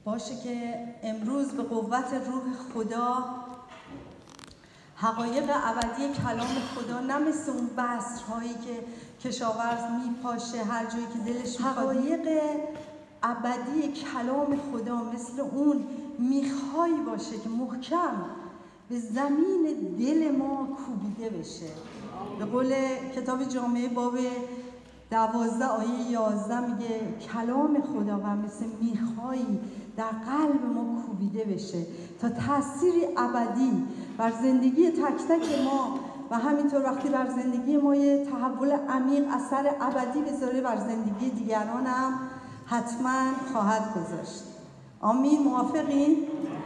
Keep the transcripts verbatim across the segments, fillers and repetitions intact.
باشه که امروز به قوت روح خدا حقایق ابدی کلام خدا نه مثل اون بصرهایی که کشاورز میپاشه هر جایی که دلش میخواد، حقایق ابدی کلام خدا مثل اون میخایی باشه که محکم به زمین دل ما کوبیده بشه. به قول کتاب جامعه باب دوازده آیه یازده میگه کلام خدا و مثل میخایی در قلب ما کوبیده بشه تا تأثیری ابدی بر زندگی تک تک ما و همینطور وقتی بر زندگی ما یه تحول عمیق اثر ابدی بذاره بر زندگی دیگران هم حتما خواهد گذاشت. آمین. موافقین؟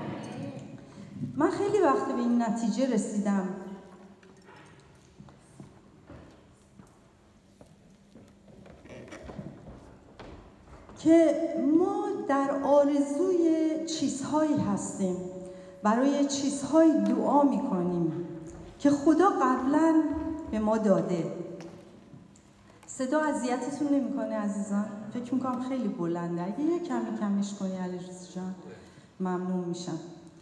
من خیلی وقت به این نتیجه رسیدم که ما در آرزوی چیزهایی هستیم، برای چیزهایی دعا میکنیم که خدا قبلا به ما داده. صدا اذیتتون نمیکنه عزیزان؟ فکر میکنم خیلی بلنده. اگه یه کمی کمش کنی علیرضا جان ممنون میشم.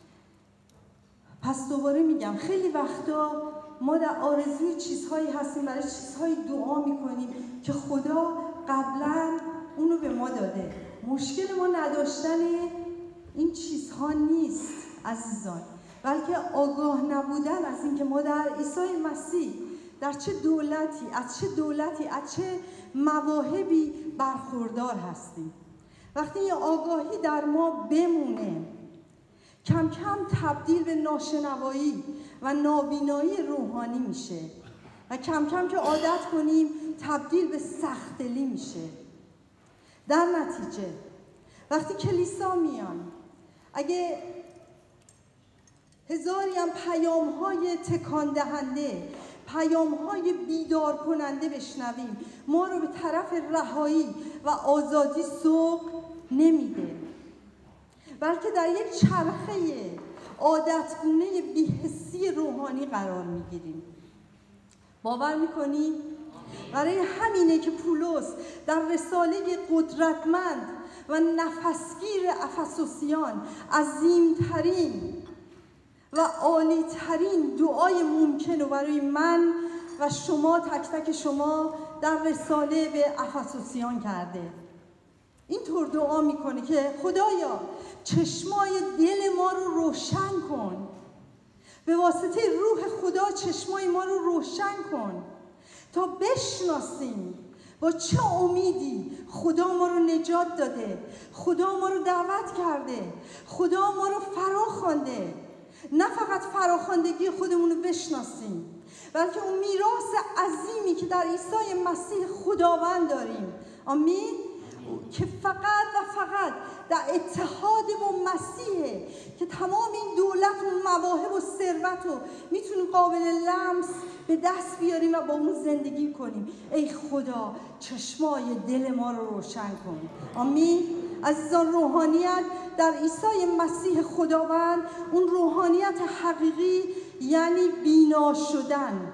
پس دوباره میگم خیلی وقتا ما در آرزوی چیزهایی هستیم، برای چیزهایی دعا میکنیم که خدا قبلا اونو به ما داده. مشکل ما نداشتن این چیزها نیست عزیزان، بلکه آگاه نبودن از اینکه ما در عیسی مسیح در چه دولتی، از چه دولتی، از چه مواهبی برخوردار هستیم. وقتی این آگاهی در ما بمونه، کم کم تبدیل به ناشنوایی و نابینایی روحانی میشه و کم کم که عادت کنیم تبدیل به سخت‌دلی میشه. در نتیجه وقتی کلیسا میان، اگه هزاری هم پیام های تکان دهنده، پیام های بیدار کننده بشنویم، ما رو به طرف رهایی و آزادی سوق نمیده، بلکه در یک چرخه عادتگونه بی‌حسی روحانی قرار میگیریم. باور میکنیم؟ برای همینه که پولس در رساله قدرتمند و نفسگیر افسوسیان عظیمترین و عالیترین دعای ممکن رو برای من و شما تک تک شما در رساله به افسوسیان کرده. اینطور دعا میکنه که خدایا چشمای دل ما رو روشن کن، به واسطه روح خدا چشمای ما رو روشن کن تا بشناسیم با چه امیدی خدا ما رو نجات داده، خدا ما رو دعوت کرده، خدا ما رو فراخوانده. نه فقط فراخواندگی خودمون رو بشناسیم، بلکه اون میراث عظیمی که در عیسی مسیح خداوند داریم. آمین. که فقط و فقط در اتحاد با مسیحه که تمام این دولت و مواهب و ثروت رو میتونیم قابل لمس به دست بیاریم و با اون زندگی کنیم. ای خدا چشمای دل ما رو روشن کن. آمین. عزیزان، روحانیت در عیسی مسیح خداوند، اون روحانیت حقیقی یعنی بینا شدن،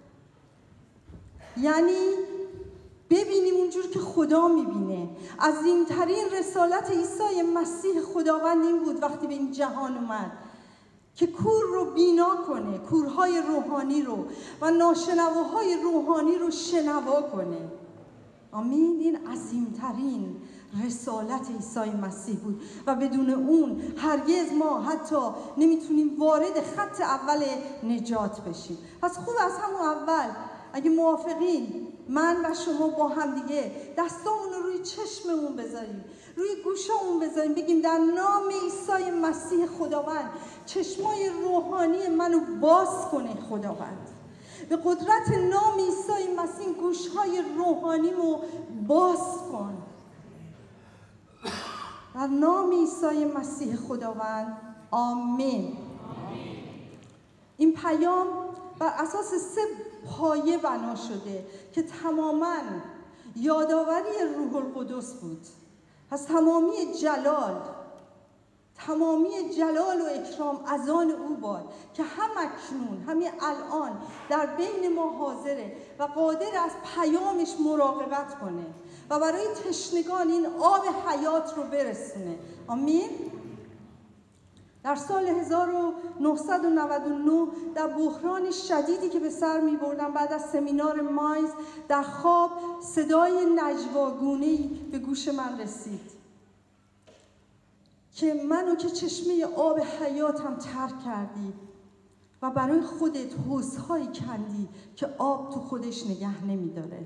یعنی ببینیم اونجور که خدا میبینه. عظیمترین رسالت عیسی مسیح خداوند این بود وقتی به این جهان اومد که کور رو بینا کنه، کورهای روحانی رو و ناشنواهای روحانی رو شنوا کنه. آمین. این عظیمترین رسالت عیسی مسیح بود و بدون اون هرگز ما حتی نمیتونیم وارد خط اول نجات بشیم. پس خوب از همون اول اگه موافقین من و شما با هم دیگه دستامون رو روی چشممون بذاریم، روی گوشامون بذاریم، بگیم در نام عیسی مسیح خداوند چشمای روحانی منو باز کنه خداوند. به قدرت نام عیسی مسیح گوشهای روحانیمو باز کن. در نام عیسی مسیح خداوند. آمین. این پیام بر اساس سه پایه بنا شده که تماماً یادآوری روح القدس بود. پس تمامی جلال تمامی جلال و اکرام از آن او باد که هم اکنون همین الان در بین ما حاضره و قادر از پیامش مراقبت کنه و برای تشنگان این آب حیات رو برسونه. آمین. در سال هزار و نهصد و نود و نه در بحران شدیدی که به سر می بردم بعد از سمینار مایز، در خواب صدای نجواگونه‌ای به گوش من رسید که منو که چشمه آب حیاتم ترک کردی و برای خودت حوض‌هایی کندی که آب تو خودش نگه نمی‌داره.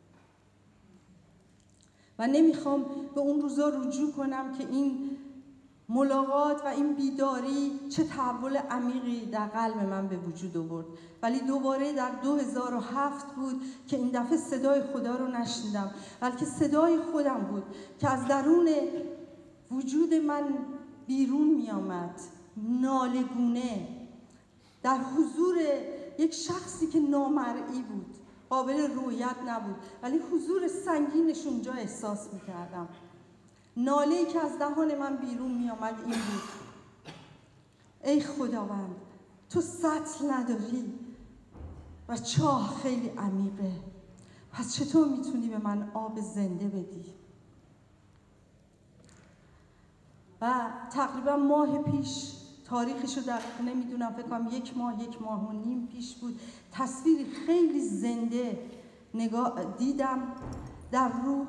و نمیخوام به اون روزا رجوع کنم که این ملاقات و این بیداری چه تحول عمیقی در قلب من به وجود آورد. ولی دوباره در دو هزار و هفت بود که این دفعه صدای خدا رو نشنیدم، بلکه صدای خودم بود که از درون وجود من بیرون می آمد، ناله‌گونه، در حضور یک شخصی که نامرئی بود، قابل رویت نبود، ولی حضور سنگینش اونجا احساس می کردم. ناله‌ای که از دهان من بیرون می آمد این بود: ای خداوند، تو سطل نداری و چاه خیلی عمیقه، پس چطور میتونی به من آب زنده بدی؟ و تقریبا ماه پیش، تاریخش رو دقیق نمیدونم، فکر کنم یک ماه یک ماه و نیم پیش بود، تصویری خیلی زنده نگاه دیدم در روح.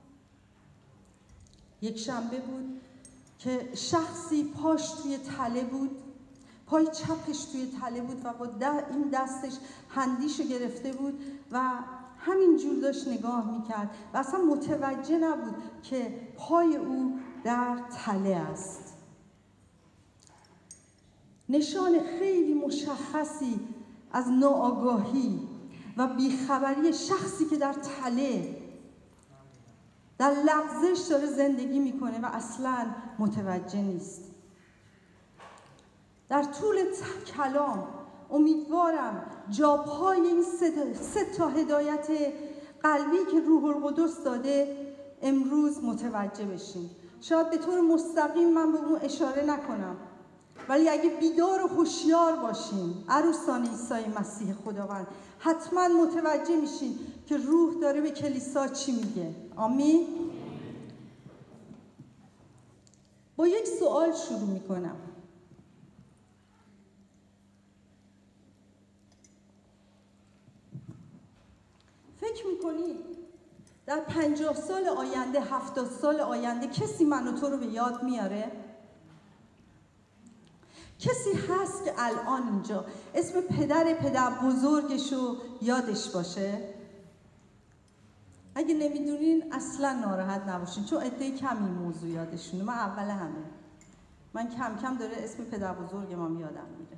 یک شنبه بود که شخصی پاش توی تله بود، پای چپش توی تله بود و با این دستش هندیشو گرفته بود و همین جور داشت نگاه میکرد و اصلا متوجه نبود که پای او در تله است. نشان خیلی مشخصی از ناآگاهی و بیخبری شخصی که در تله در لغزش داره زندگی میکنه و اصلاً متوجه نیست. در طول کلام امیدوارم جاپای این سه تا هدایت قلبی که روح القدس داده امروز متوجه بشیم. شاید به طور مستقیم من به اون اشاره نکنم، ولی اگه بیدار و هوشیار باشیم عروسان عیسی مسیح خداوند، حتما متوجه میشین که روح داره به کلیسا چی میگه. آمین. با یک سوال شروع میکنم. فکر میکنید در پنجاه سال آینده، هفتاد سال آینده کسی من و تو رو به یاد میاره؟ کسی هست که الان اینجا اسم پدر پدر بزرگش رو یادش باشه؟ اگه نمیدونین اصلا ناراحت نباشین، چون عده کمی موضوع یادشونه. من اول همه، من کم کم داره اسم پدر بزرگم یادم میره.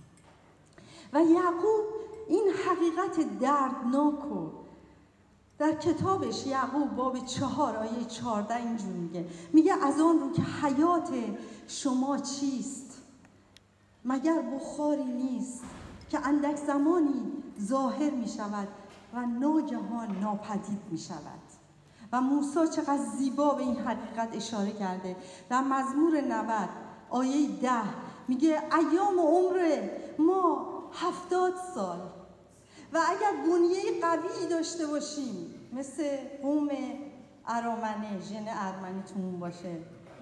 و یعقوب این حقیقت دردناک رو در کتابش، یعقوب باب چهار آیه چهارده اینجور میگه، میگه از آن رو که حیات شما چیست؟ مگر بخاری نیست که اندک زمانی ظاهر می شود و ناگهان ناپدید می شود. و موسی چقدر زیبا به این حقیقت اشاره کرده. در مزمور نود آیه ده میگه ایام عمر ما هفتاد سال و اگر بنیه قوی داشته باشیم مثل قوم ارامنه، ژن ارمنیتون باشه،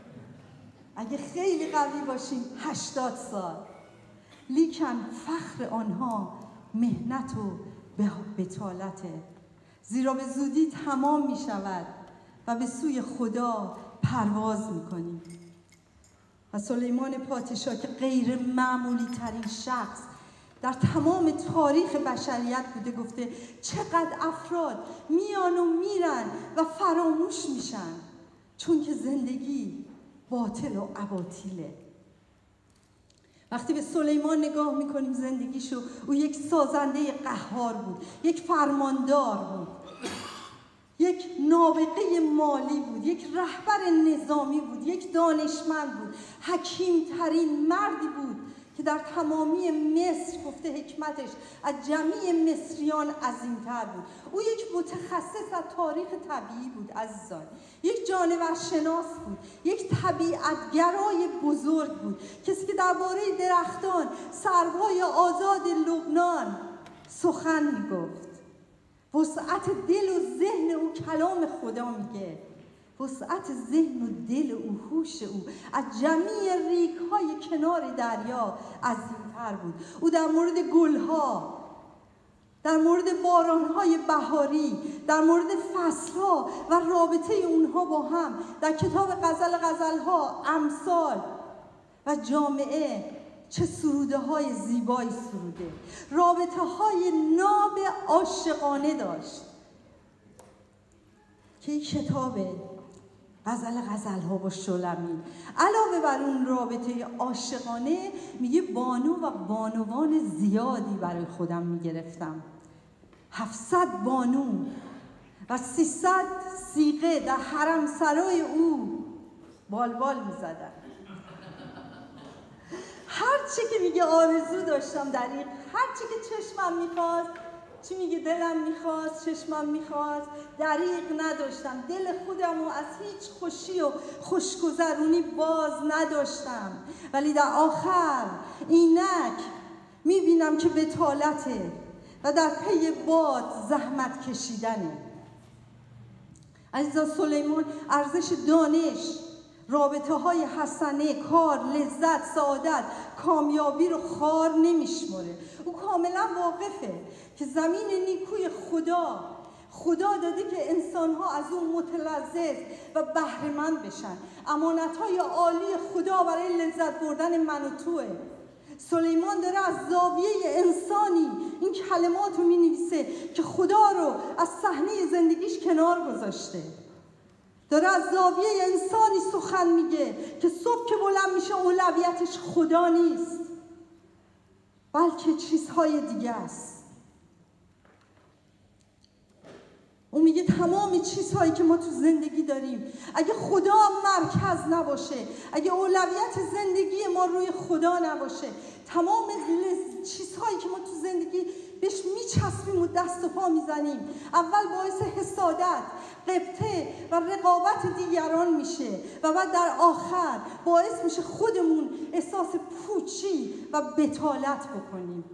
اگه خیلی قوی باشیم هشتاد سال، لیکن فخر آنها مهنت و بطالته، زیرا به زودی تمام می شود و به سوی خدا پرواز می کنیم. و سلیمان پادشاه که غیر معمولی ترین شخص در تمام تاریخ بشریت بوده گفته چقدر افراد میان و میرن و فراموش میشن چون که زندگی باطل و اباطیله. وقتی به سلیمان نگاه میکنیم زندگیشو، او یک سازنده قهار بود، یک فرماندار بود، یک نابغه مالی بود، یک رهبر نظامی بود، یک دانشمند بود، حکیم ترین مردی بود که در تمامی مصر گفته حکمتش از جمیع مصریان عظیم‌تر بود. او یک متخصص از تاریخ طبیعی بود عزیزان، یک جانور شناس بود، یک طبیعتگرای بزرگ بود، کسی که درباره درختان، سروهای آزاد لبنان سخن میگفت. وسعت دل و ذهن او کلام خدا میگه. وسعت ذهن و دل او، هوش او از جمیع ریگ‌های کنار دریا عظیم‌تر بود. او در مورد گل‌ها، در مورد باران‌های بهاری، در مورد فصل‌ها و رابطه اونها با هم در کتاب غزل غزل‌ها، امثال و جامعه چه سروده های زیبایی سروده، رابطه های ناب عاشقانه داشت که این کتاب غزل غزل ها با شلمی علاوه بر اون رابطه عاشقانه میگه بانو و بانوان زیادی برای خودم میگرفتم. هفتصد بانو و سیصد سیغه در حرم سرای او بالبال میزدن. هر چی که میگه آرزو داشتم دریق، هر چی که چشمم میخواست، چی میگه دلم میخواست، چشمم میخواست، دریق نداشتم. دل خودم رو از هیچ خوشی و خوشگذرونی باز نداشتم. ولی در آخر اینک میبینم که بطالته و در پی باد زحمت کشیدنه. عزیزان، سلیمان ارزش دانش، رابطه های حسنه، کار، لذت، سعادت، کامیابی رو خار نمیشمره. او کاملا واقفه که زمین نیکوی خدا خدا داده که انسان‌ها از اون متلذذ و بهره‌مند بشن. امانت‌های عالی خدا برای لذت بردن من و توئه. سلیمان داره از زاویه انسانی این کلمات رو می‌نویسه که خدا رو از صحنه زندگیش کنار گذاشته. داره از زاویه انسانی سخن میگه که صبح که بلند میشه اولویتش خدا نیست بلکه چیزهای دیگه است. اون میگه تمام چیزهایی که ما تو زندگی داریم اگه خدا مرکز نباشه، اگه اولویت زندگی ما روی خدا نباشه، تمام چیزهایی که ما تو زندگی بهش میچسبیم و دست و پا میزنیم، اول باعث حسادت، غبطه و رقابت دیگران میشه و بعد در آخر باعث میشه خودمون احساس پوچی و بتالت بکنیم.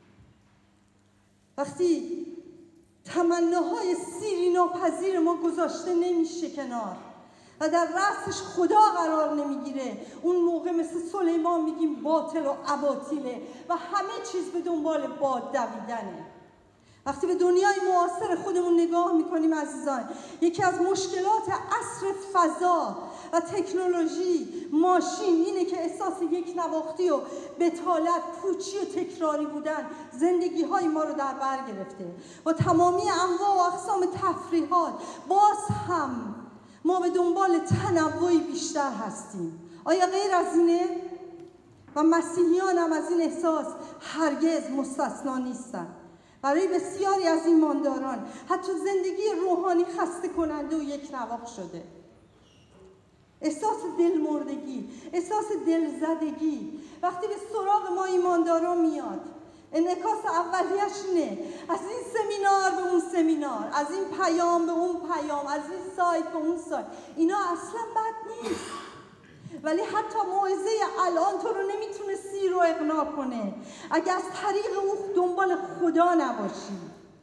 وقتی تمناهای سیری ناپذیر ما گذاشته نمیشه کنار و در رأسش خدا قرار نمیگیره، اون موقع مثل سلیمان میگیم باطل و اباطیله و همه چیز به دنبال باد دویدنه. وقتی به دنیای معاصر خودمون نگاه میکنیم عزیزان، یکی از مشکلات عصر فضا و تکنولوژی، ماشین، اینه که احساس یک نواختی و بتالت، پوچی و تکراری بودن زندگی های ما رو در بر گرفته. و تمامی انواع و اقسام تفریحات، باز هم ما به دنبال تنوعی بیشتر هستیم. آیا غیر از اینه؟ و مسیحیان هم از این احساس هرگز مستثنا نیستن. برای بسیاری از ایمانداران حتی زندگی روحانی خسته کننده و یک نواخت شده. احساس دلمردگی، احساس دلزدگی وقتی به سراغ ما ایمانداران میاد، انعکاس اولیش اینه: از این سمینار به اون سمینار، از این پیام به اون پیام، از این سایت به اون سایت. اینا اصلا بد نیست، ولی حتی موعظه الان تو رو نمیتونه سیر و اقناع کنه اگه از طریق او دنبال خدا نباشی.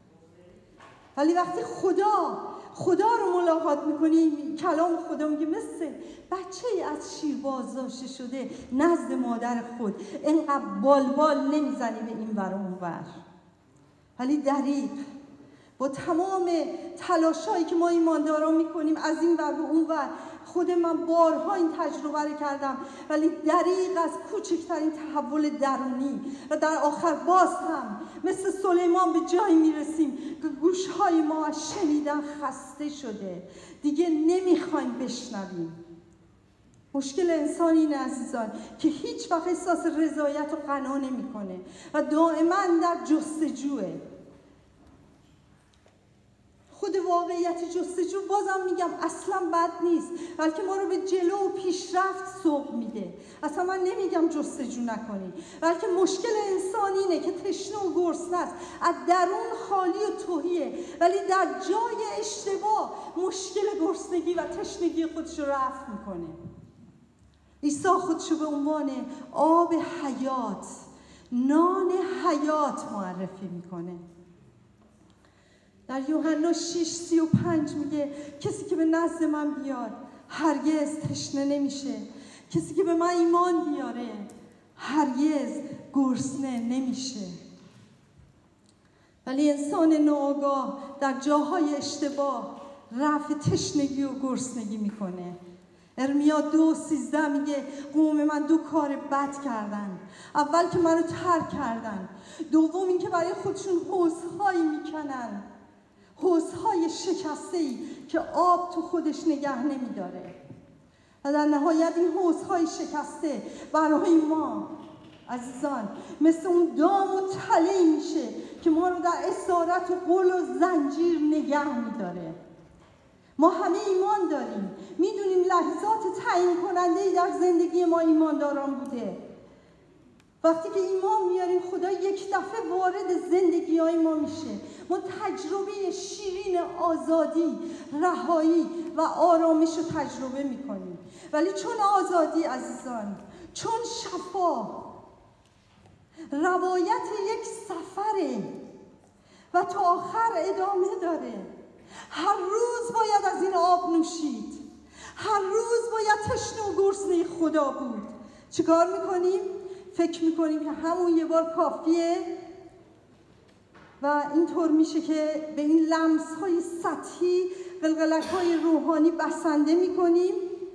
ولی وقتی خدا خدا رو ملاقات میکنی، کلام خدا میگه مثل بچه‌ای از شیر بازداشته شده نزد مادر خود، اینقدر بالبال نمیزنی به این ور و اون ور. ولی دریغ با تمام تلاشایی که ما ایمانداران میکنیم از این ور به اون ور، خود من بارها این تجربه رو کردم، ولی دریغ از کوچکترین تحول درونی و در آخر باز هم مثل سلیمان به جایی میرسیم که گوشهای ما از شنیدن خسته شده، دیگه نمیخوایم بشنویم. مشکل انسان این عزیزان که هیچ وقت احساس رضایت و قنا نمیکنه و دائما در جستجوه. خود واقعیت جستجو بازم میگم اصلا بد نیست، بلکه ما رو به جلو و پیشرفت سوق میده. اصلا من نمیگم جستجو نکنی، بلکه مشکل انسان اینه که تشنه و گرسنه است، از درون خالی و تهیه، ولی در جای اشتباه مشکل گرسنگی و تشنگی خودش رو رفع میکنه. عیسی خودشو به عنوان آب حیات، نان حیات معرفی میکنه. در یوحنا شش سی و پنج میگه کسی که به نزد من بیاد هرگز تشنه نمیشه، کسی که به من ایمان بیاره هرگز گرسنه نمیشه. ولی انسان ناآگاه در جاهای اشتباه رفع تشنگی و گرسنگی میکنه. ارمیا دو سیزده میگه قوم من دو کار بد کردن. اول که منو ترک کردن، دوم این که برای خودشون حوضهایی میکنن، حوضهای شکسته‌ای که آب تو خودش نگه نمیداره. و در نهایت این حوضهای شکسته برای ما عزیزان مثل اون دام و تله میشه که ما رو در اسارت و قل و زنجیر نگه میداره. ما همه ایمان داریم، میدونیم لحظات تعیین کننده‌ای در زندگی ما ایمانداران بوده. وقتی که ایمان میاریم خدا یک دفعه وارد زندگی های ما میشه، ما تجربه شیرین آزادی، رهایی و آرامش رو تجربه میکنیم. ولی چون آزادی عزیزان، چون شفا روایت یک سفره و تا آخر ادامه داره. هر روز باید از این آب نوشید، هر روز باید تشنه و گرسنه خدا بود. چیکار میکنیم؟ فکر میکنیم که همون یه بار کافیه و اینطور میشه که به این لمس‌های سطحی، قلقلک‌های روحانی بسنده میکنیم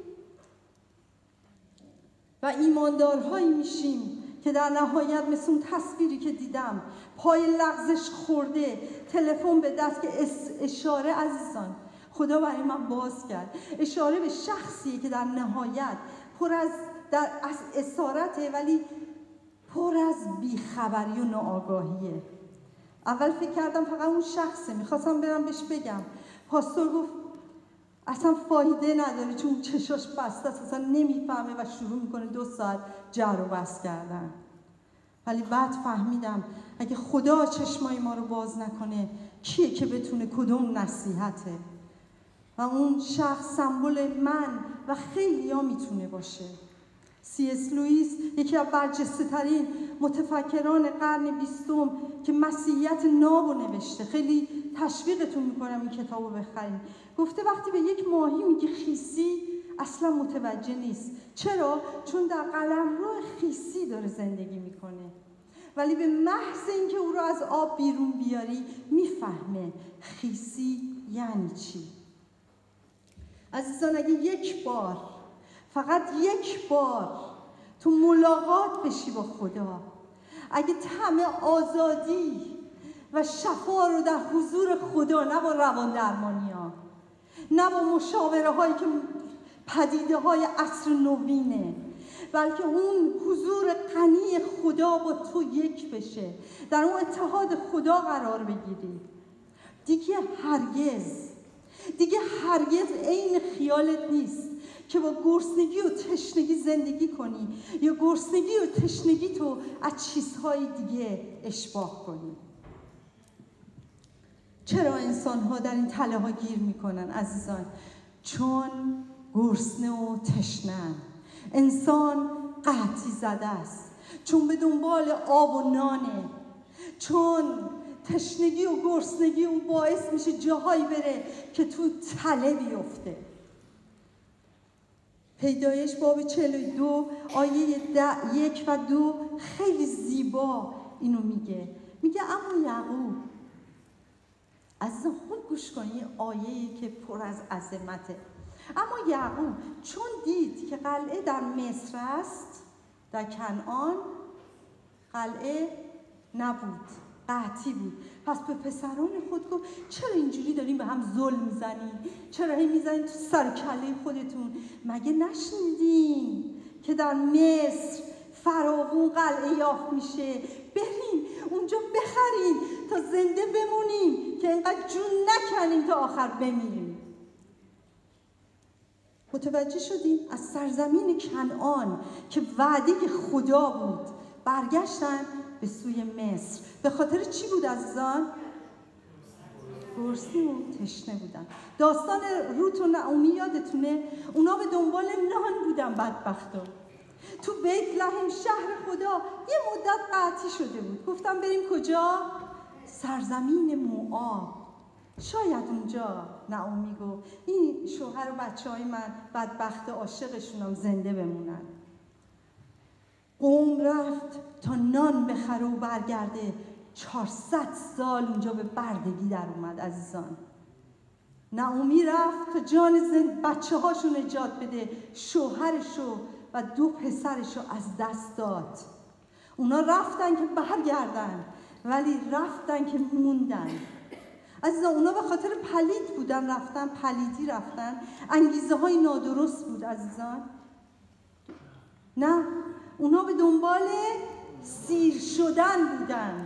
و ایماندارهایی میشیم که در نهایت مثل اون تصویری که دیدم، پای لغزش خورده، تلفن به دست که اشاره عزیزان خدا برای من باز کرد، اشاره به شخصیه که در نهایت پر از در از اسارته ولی پر از بیخبری و ناآگاهیه. اول فکر کردم فقط اون شخصه، میخواستم برم بهش بگم. پاستور گفت اصلا فایده نداره چون چشاش بسته است، اصلا نمیفهمه و شروع میکنه دو ساعت جر و بحث کردن. ولی بعد فهمیدم اگه خدا چشمای ما رو باز نکنه کیه که بتونه کدوم نصیحته؟ و اون شخص سمبل من و خیلی ها میتونه باشه. سی اس لوئیس یکی از برجسته ترین متفکران قرن بیستم که مسیحیت ناب نوشته، خیلی تشویقتون میکنم این کتابو بخرید. گفته وقتی به یک ماهی میگی خیسی اصلا متوجه نیست. چرا؟ چون در قلمرو خیسی داره زندگی میکنه، ولی به محض اینکه او رو از آب بیرون بیاری میفهمه خیسی یعنی چی. عزیزان اگه یک بار، فقط یک بار تو ملاقات بشی با خدا، اگه طعم آزادی و شفا رو در حضور خدا، نه با روان درمانی ها، نه با مشاوره هایی که پدیده های عصر نوینه، بلکه اون حضور غنی خدا با تو یک بشه، در اون اتحاد خدا قرار بگیری، دیگه هرگز دیگه هرگز عین خیالت نیست که با گرسنگی و تشنگی زندگی کنی یا گرسنگی و تشنگی تو از چیزهای دیگه اشباع کنی. چرا انسان ها در این تله ها گیر میکنن عزیزان؟ چون گرسنه و تشنه. انسان قحطی زده است چون به دنبال آب و نانه، چون تشنگی و گرسنگی اون باعث میشه جاهایی بره که تو تله بیفته. پیدایش باب چهل و دو آیه یک و دو خیلی زیبا اینو میگه. میگه اما یعقوب، عزیزان خوب گوش کنید، آیه‌ای که پر از عظمته. اما یعقوب چون دید که قلعه در مصر است، در کنعان قلعه نبود، قحطی بود، پس به پسران خود گفت چرا اینجوری دارین به هم ظلم میزنین؟ چرا هی میزنین تو سر کله خودتون؟ مگه نشنیدین که در مصر فراوون قلعه یافت میشه؟ برین اونجا بخرین تا زنده بمونیم، که اینقدر جون نکنیم تا آخر بمیریم. متوجه شدیم؟ از سرزمین کنعان که وعده خدا بود برگشتن به سوی مصر. به خاطر چی بود عزیزان؟ گرسنه و تشنه بودن. داستان روت و نعومی یادتونه؟ اونا به دنبال نان بودن بدبختا. تو بیت لحم شهر خدا یه مدت قحطی شده بود. گفتم بریم کجا؟ سرزمین موآب. شاید اونجا نعومی گفت این شوهر و بچه های من بدبخت عاشقشونم زنده بمونن. قوم رفت تا نان بخره و برگرده. چهارصد سال اونجا به بردگی در اومد عزیزان. نعومی رفت تا جان زند بچه هاشو نجات بده. شوهرشو و دو پسرشو از دست داد. اونا رفتن که برگردن ولی رفتن که موندن. عزیزان اونا به خاطر پلید بودن رفتن، پلیدی رفتن، انگیزه های نادرست بود عزیزان. نه، اونا به دنبال سیر شدن بودن.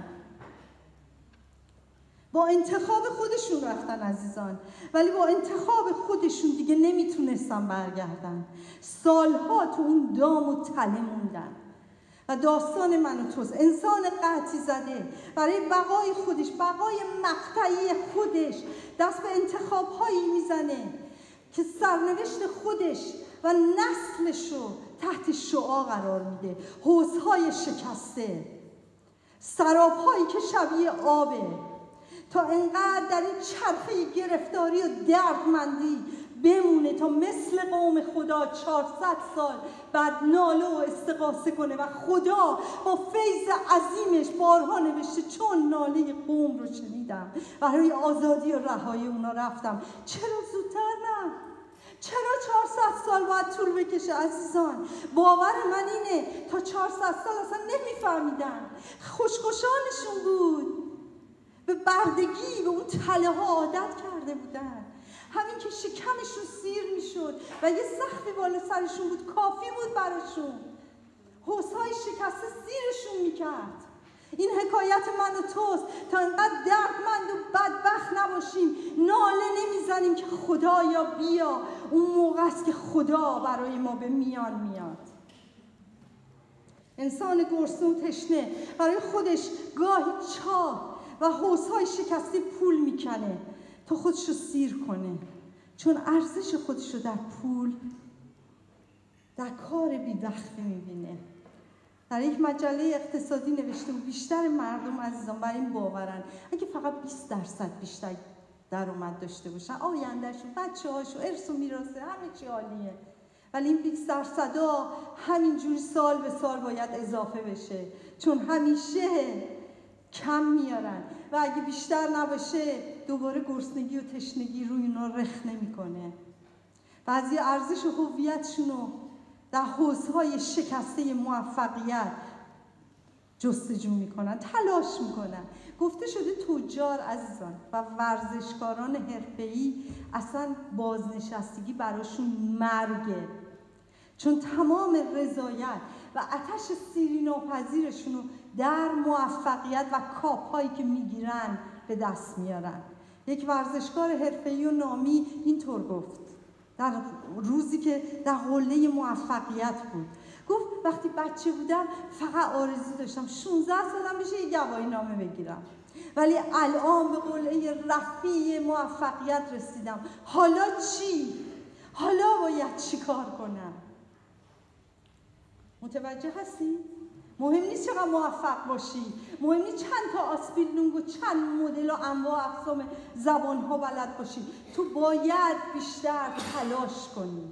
با انتخاب خودشون رفتن عزیزان، ولی با انتخاب خودشون دیگه نمیتونستن برگردن. سالها تو اون دام و تله موندن. و داستان من و توست. انسان قحطی زده برای بقای خودش، بقای مقطعی خودش دست به انتخاب‌هایی میزنه که سرنوشت خودش و نسلشو تحت شعاع قرار میده. حوض‌های شکسته، سراب‌هایی که شبیه آبه، تا انقدر در این چرخه گرفتاری و دردمندی بمونه تا مثل قوم خدا چهارصد سال بعد ناله و استغاثه کنه و خدا با فیض عظیمش بارها نوشته چون ناله قوم رو شنیدم برای آزادی و رهایی اونا رفتم. چرا زودتر نه؟ چرا چهارصد سال باید طول بکشه عزیزان؟ باور من اینه تا چهارصد سال اصلا نمیفهمیدن. خوشخوشانشون بود، به بردگی به اون تله ها عادت کرده بودن. همین که شکمشون سیر میشد و یه سقفی بالا سرشون بود کافی بود براشون. حوضهای شکسته سیرشون میکرد. این حکایت من و توست تا اینقدر دردمند و بدبخت نباشیم، ناله نمیزنیم که خدایا بیا. اون موقع است که خدا برای ما به میان میاد. انسان گرسنه و تشنه برای خودش گاهی چاه و حوضهای شکسته پول میکنه تا خودشو سیر کنه، چون ارزش خودشو در پول، در کار بی‌وقفی میبینه. در یک مجله اقتصادی نوشته بود بیشتر مردم عزیزان بر این باورن اگه فقط بیست درصد بیشتر درآمد داشته باشن آیندهشون، بچه‌هاشون، ارث و میراث همه چی عالیه، ولی این بیست درصدا همینجوری سال به سال باید اضافه بشه، چون همیشه کم میارن و اگه بیشتر نباشه دوباره گرسنگی و تشنگی روی اینا رخ نمیکنه. بعضی ارزش و هویتشونو در حوضهای شکسته موفقیت جستجو میکنن، تلاش میکنن. گفته شده تجار عزیزان و ورزشکاران حرفه‌ای اصلا بازنشستگی براشون مرگه، چون تمام رضایت و آتش سیری ناپذیرشونو در موفقیت و کاپ‌هایی که میگیرن به دست میارن. یک ورزشکار حرفه‌ای و نامی اینطور گفت در روزی که در قله موفقیت بود، گفت وقتی بچه بودم فقط آرزو داشتم شانزده سالم بشه یه گواهی نامه بگیرم، ولی الان به قله رفیع موفقیت رسیدم. حالا چی؟ حالا باید چی کار کنم؟ متوجه هستی؟ مهم نیست چقدر موفق باشی، مهم نیست چند تا آسپیل لونگ و چند مدل و انواع اقسام زبان‌ها بلد باشی، تو باید بیشتر تلاش کنی.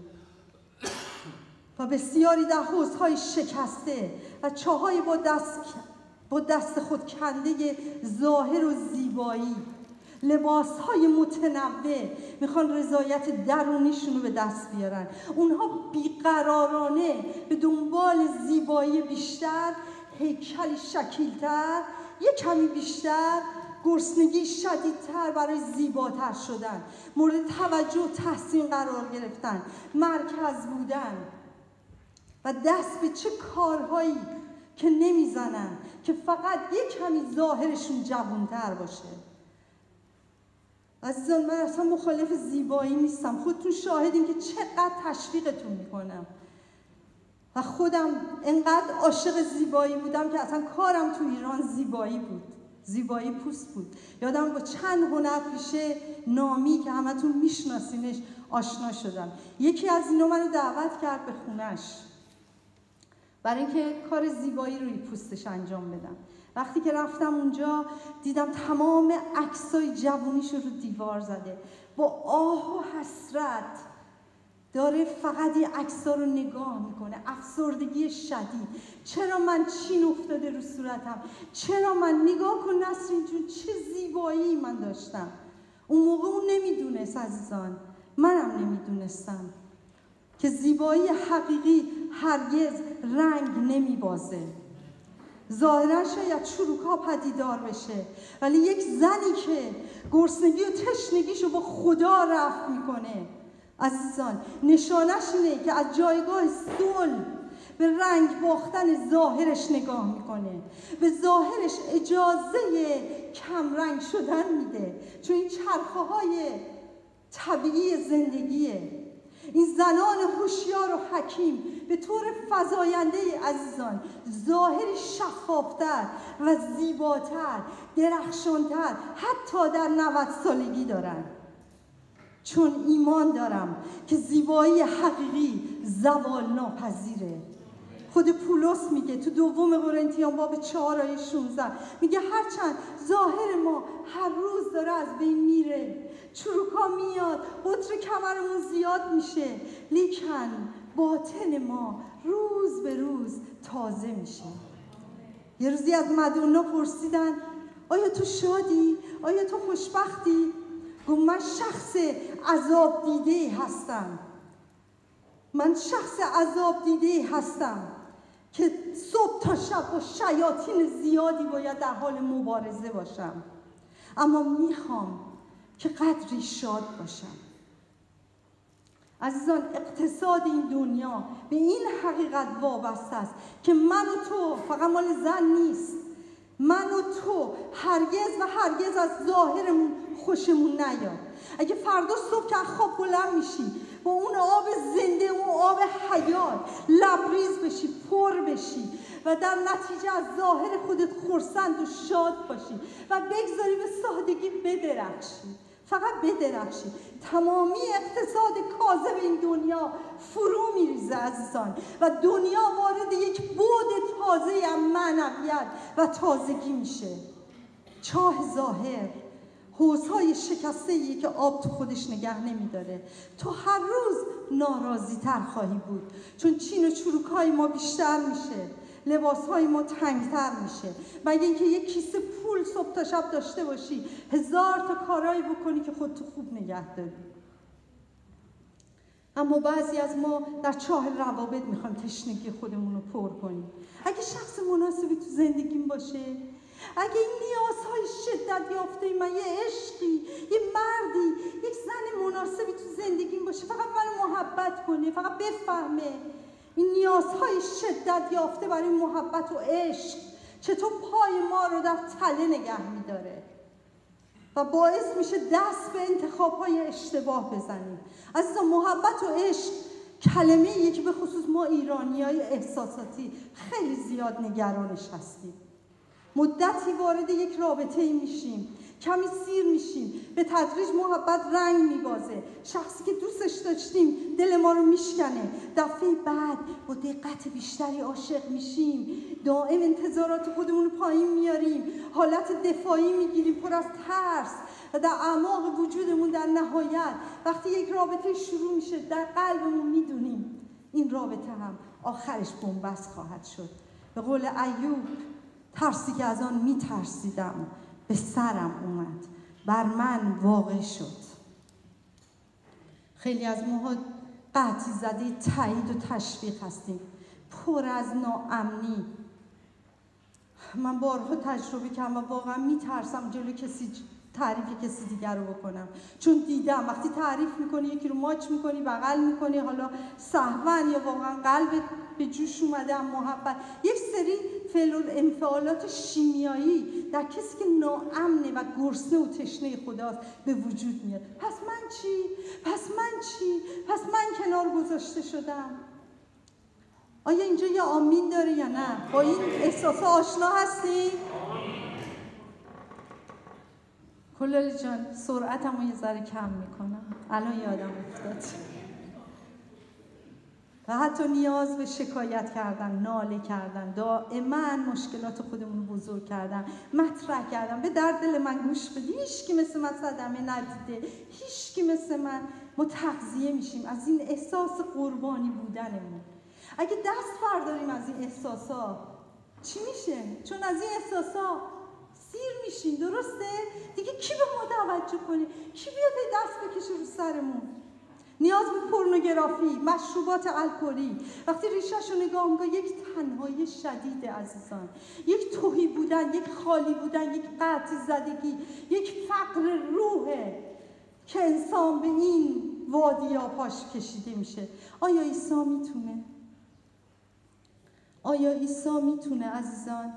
و بسیاری در حوض‌های شکسته و چاهای با دست با دست خود کنده ظاهر و زیبایی، لباس‌های متنوع میخوان رضایت درونیشون رو به دست بیارن. اونها بیقرارانه به دنبال زیبایی بیشتر، هیکلی شکیلتر، یک کمی بیشتر، گرسنگی شدیدتر برای زیباتر شدن، مورد توجه و تحسین قرار گرفتن، مرکز بودن و دست به چه کارهایی که نمیزنن که فقط یک کمی ظاهرشون جوانتر باشه. عزیزان من اصلا مخالف زیبایی نیستم، خودتون شاهدین که چقدر تشویقتون میکنم و خودم انقدر عاشق زیبایی بودم که اصلا کارم تو ایران زیبایی بود، زیبایی پوست بود. یادم با چند هنرپیشه نامی که همتون میشناسینش آشنا شدم. یکی از اینا منو دعوت کرد به خونش برای اینکه کار زیبایی روی پوستش انجام بدم وقتی که رفتم اونجا دیدم تمام عکسای جوونیش رو دیوار زده، با آه و حسرت داره فقط این عکس‌ها رو نگاه میکنه. افسردگی شدید. چرا من چین افتاده رو صورتم؟ چرا من؟ نگاه کن نسرین جون، چه زیبایی من داشتم. اون موقع اون نمیدونست عزیزان، منم نمیدونستم که زیبایی حقیقی هرگز رنگ نمیبازه. ظاهرا شاید چروک‌ها پدیدار بشه، ولی یک زنی که گرسنگی و تشنگیشو با خدا رفع میکنه عزیزان، نشانش اینه که از جایگاه صلح به رنگ باختن ظاهرش نگاه میکنه، به ظاهرش اجازه کم رنگ شدن میده، چون این چرخه های طبیعی زندگیه. این زنان هوشیار و حکیم به طور فزاینده عزیزان ظاهری شفافتر و زیباتر، درخشانتر حتی در نود سالگی دارن، چون ایمان دارم که زیبایی حقیقی زوال ناپذیره. خود پولس میگه تو دوم قرنتیان باب چهار آیه شانزده میگه هرچند ظاهر ما هر روز داره از بین میره، چروکا میاد، قطر کمرمون زیاد میشه، لیکن باطن ما روز به روز تازه میشه. یه روزی از مدونا پرسیدن آیا تو شادی؟ آیا تو خوشبختی؟ گفت من شخص عذاب دیده هستم. من شخص عذاب دیده هستم که صبح تا شب با شیاطین زیادی باید در حال مبارزه باشم، اما میخوام که قدری شاد باشم. عزیزان، اقتصاد این دنیا به این حقیقت وابسته است که من و تو فقط مال زن نیست. من و تو هرگز و هرگز از ظاهرمون خوشمون نیاد. اگه فردا صبح که خواب بلند میشی با اون آب زنده، اون آب حیات لبریز بشی، پر بشی و در نتیجه از ظاهر خودت خرسند و شاد باشی و بگذاری به سادگی بدرخشی، فقط بدرخشی، تمامی اقتصاد کاذب این دنیا فرو میریزه عزیزان و دنیا وارد یک بعد تازه از معنویت و تازگی میشه. چاه ظاهر حوضهای شکسته‌ایه که آب تو خودش نگه نمیداره. تو هر روز ناراضی تر خواهی بود، چون چین و چروک‌های ما بیشتر میشه، لباس‌های ما تنگتر میشه، مگه اینکه یک کیسه پول صبح تا شب داشته باشی هزار تا کارایی بکنی که خودتو خوب نگه داری. اما بعضی از ما در چاه روابط میخوایم تشنگی خودمون رو پر کنیم. اگه شخص مناسبی تو زندگیم باشه، اگه این نیازهای شدت یافته من، یه عشقی، یه مردی، یک زن مناسبی تو زندگیم باشه، فقط منو محبت کنه، فقط بفهمه این نیازهای شدت یافته برای محبت و عشق چطور پای ما رو در تله نگه میداره و باعث میشه دست به انتخاب‌های اشتباه بزنیم. عزیزان، محبت و عشق کلمه‌ایه که به خصوص ما ایرانیای احساساتی خیلی زیاد نگرانش هستیم. مدتی وارد یک رابطه‌ای میشیم، کمی سیر میشیم، به تدریج محبت رنگ میبازه، شخصی که دوستش داشتیم دل ما رو میشکنه، دفعه بعد با دقت بیشتری عاشق میشیم، دائم انتظارات خودمون رو پایین میاریم، حالت دفاعی میگیریم پر از ترس و در اعماق وجودمون در نهایت وقتی یک رابطه شروع میشه در قلبمون میدونیم این رابطه هم آخرش بنبست خواهد شد. به قول ایوب، ترسی که از آن میترسیدم به سرم اومد، بر من واقع شد. خیلی از ماها قطعی زده تایید و تشویق هستیم، پر از ناامنی. من بارها تجربه کردم و واقعا میترسم جلوی کسی تعریف کسی دیگر رو بکنم، چون دیدم وقتی تعریف میکنی یکی رو ماچ میکنی، بغل میکنی، حالا سهوا یا واقعا قلبت به جوش اومده هم محبت، یک سری فعل و انفعالات شیمیایی در کسی که ناامنه و گرسنه و تشنه خداست به وجود میاد. پس من چی؟ پس من چی؟ پس من کنار گذاشته شدم. آیا اینجا یه آمین داره یا نه؟ با این احساس آشنا هستی؟ کلالی جان، سرعتمو یه ذره کم میکنم، الان یادم افتاد. و حتی نیاز به شکایت کردن، ناله کردن، دائما مشکلات خودمون رو بزرگ کردن، مطرح کردن. به درد دل من گوش بدی، هیچ کی مثل من صدمه ندیده، هیچ کی مثل من. ما تغذیه میشیم از این احساس قربانی بودنمون. اگه دست برداریم از این احساسا چی میشه؟ چون از این احساسا سیر میشیم، درسته؟ دیگه کی به ما توجه کنه؟ کی بیاد دست بکشه رو سرمون؟ نیاز به پورنوگرافی، مشروبات الکلی، وقتی ریشه‌شو نگاه می‌کنی یک تنهایی شدیده عزیزان، یک تهی بودن، یک خالی بودن، یک قطع زدگی، یک فقر روحه که انسان به این وادی‌ها پاش کشیده میشه. آیا عیسی میتونه؟ آیا عیسی میتونه عزیزان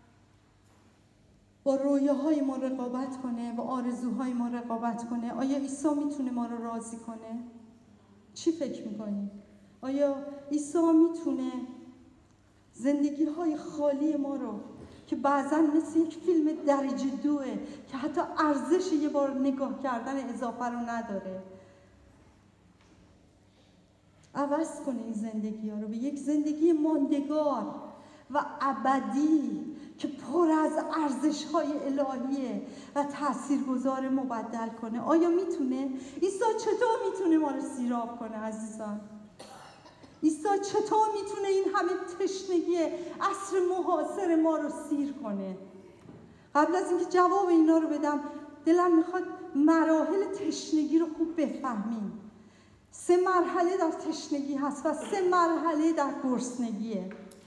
با رویاهای ما رقابت کنه، با آرزوهای ما رقابت کنه؟ آیا عیسی میتونه ما رو راضی کنه؟ چی فکر میکنی؟ آیا عیسی میتونه زندگی های خالی ما رو که بعضا مثل یک فیلم درجه دوه که حتی ارزش یه بار نگاه کردن اضافه رو نداره، عوض کنه این زندگی ها رو به یک زندگی ماندگار و ابدی که پر از ارزش های الهیه و تاثیرگذار مبدل کنه؟ آیا میتونه؟ عیسی چطور میتونه ما رو سیراب کنه عزیزان؟ عیسی چطور میتونه این همه تشنگی عصر معاصر ما رو سیر کنه؟ قبل از اینکه جواب اینا رو بدم دلم میخواد مراحل تشنگی رو خوب بفهمیم. سه مرحله در تشنگی هست و سه مرحله در گرسنگیه.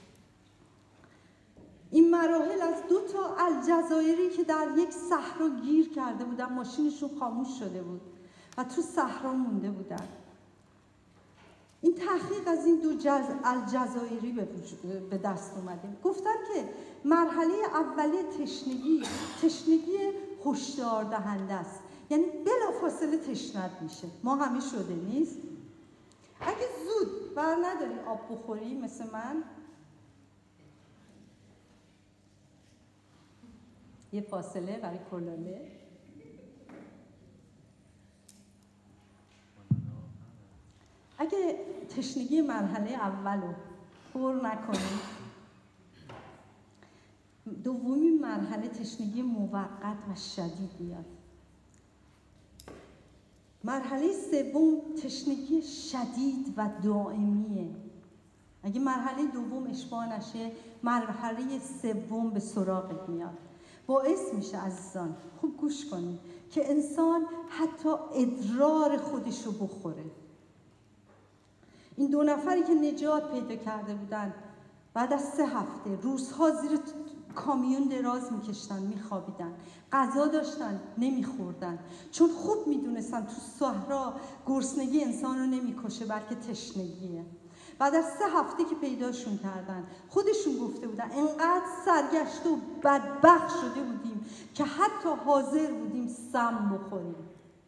این مراحل از دو تا الجزایری که در یک صحرا گیر کرده بودن، ماشینشون خاموش شده بود و تو صحرا مونده بودن. این تحقیق از این دو جز الجزایری به دست اومده. گفتن که مرحله اولی تشنگی تشنگی هشدار دهنده است، یعنی بلافاصله تشنت میشه. ما همه شده نیست؟ اگه زود بر نداری آب بخوری مثل من، یه فاصله برای کلاله، اگه تشنگی مرحله اول رو پر نکنی، دومی مرحله تشنگی موقت و شدید میاد. مرحله سوم تشنگی شدید و دائمیه. اگه مرحله دوم اشباع نشه، مرحله سوم به سراغت میاد. باعث میشه عزیزان خوب گوش کنید که انسان حتی ادرار خودش رو بخوره. این دو نفری که نجات پیدا کرده بودن بعد از سه هفته روزها زیر کامیون دراز میکشتن، میخوابیدن، غذا داشتن نمیخوردن، چون خوب میدونستن تو صحرا گرسنگی انسان رو نمیکشه بلکه تشنگیه. بعد از سه هفته که پیداشون کردن خودشون گفته بودن انقدر سرگشته و بدبخت شده بودیم که حتی حاضر بودیم سم بخوریم.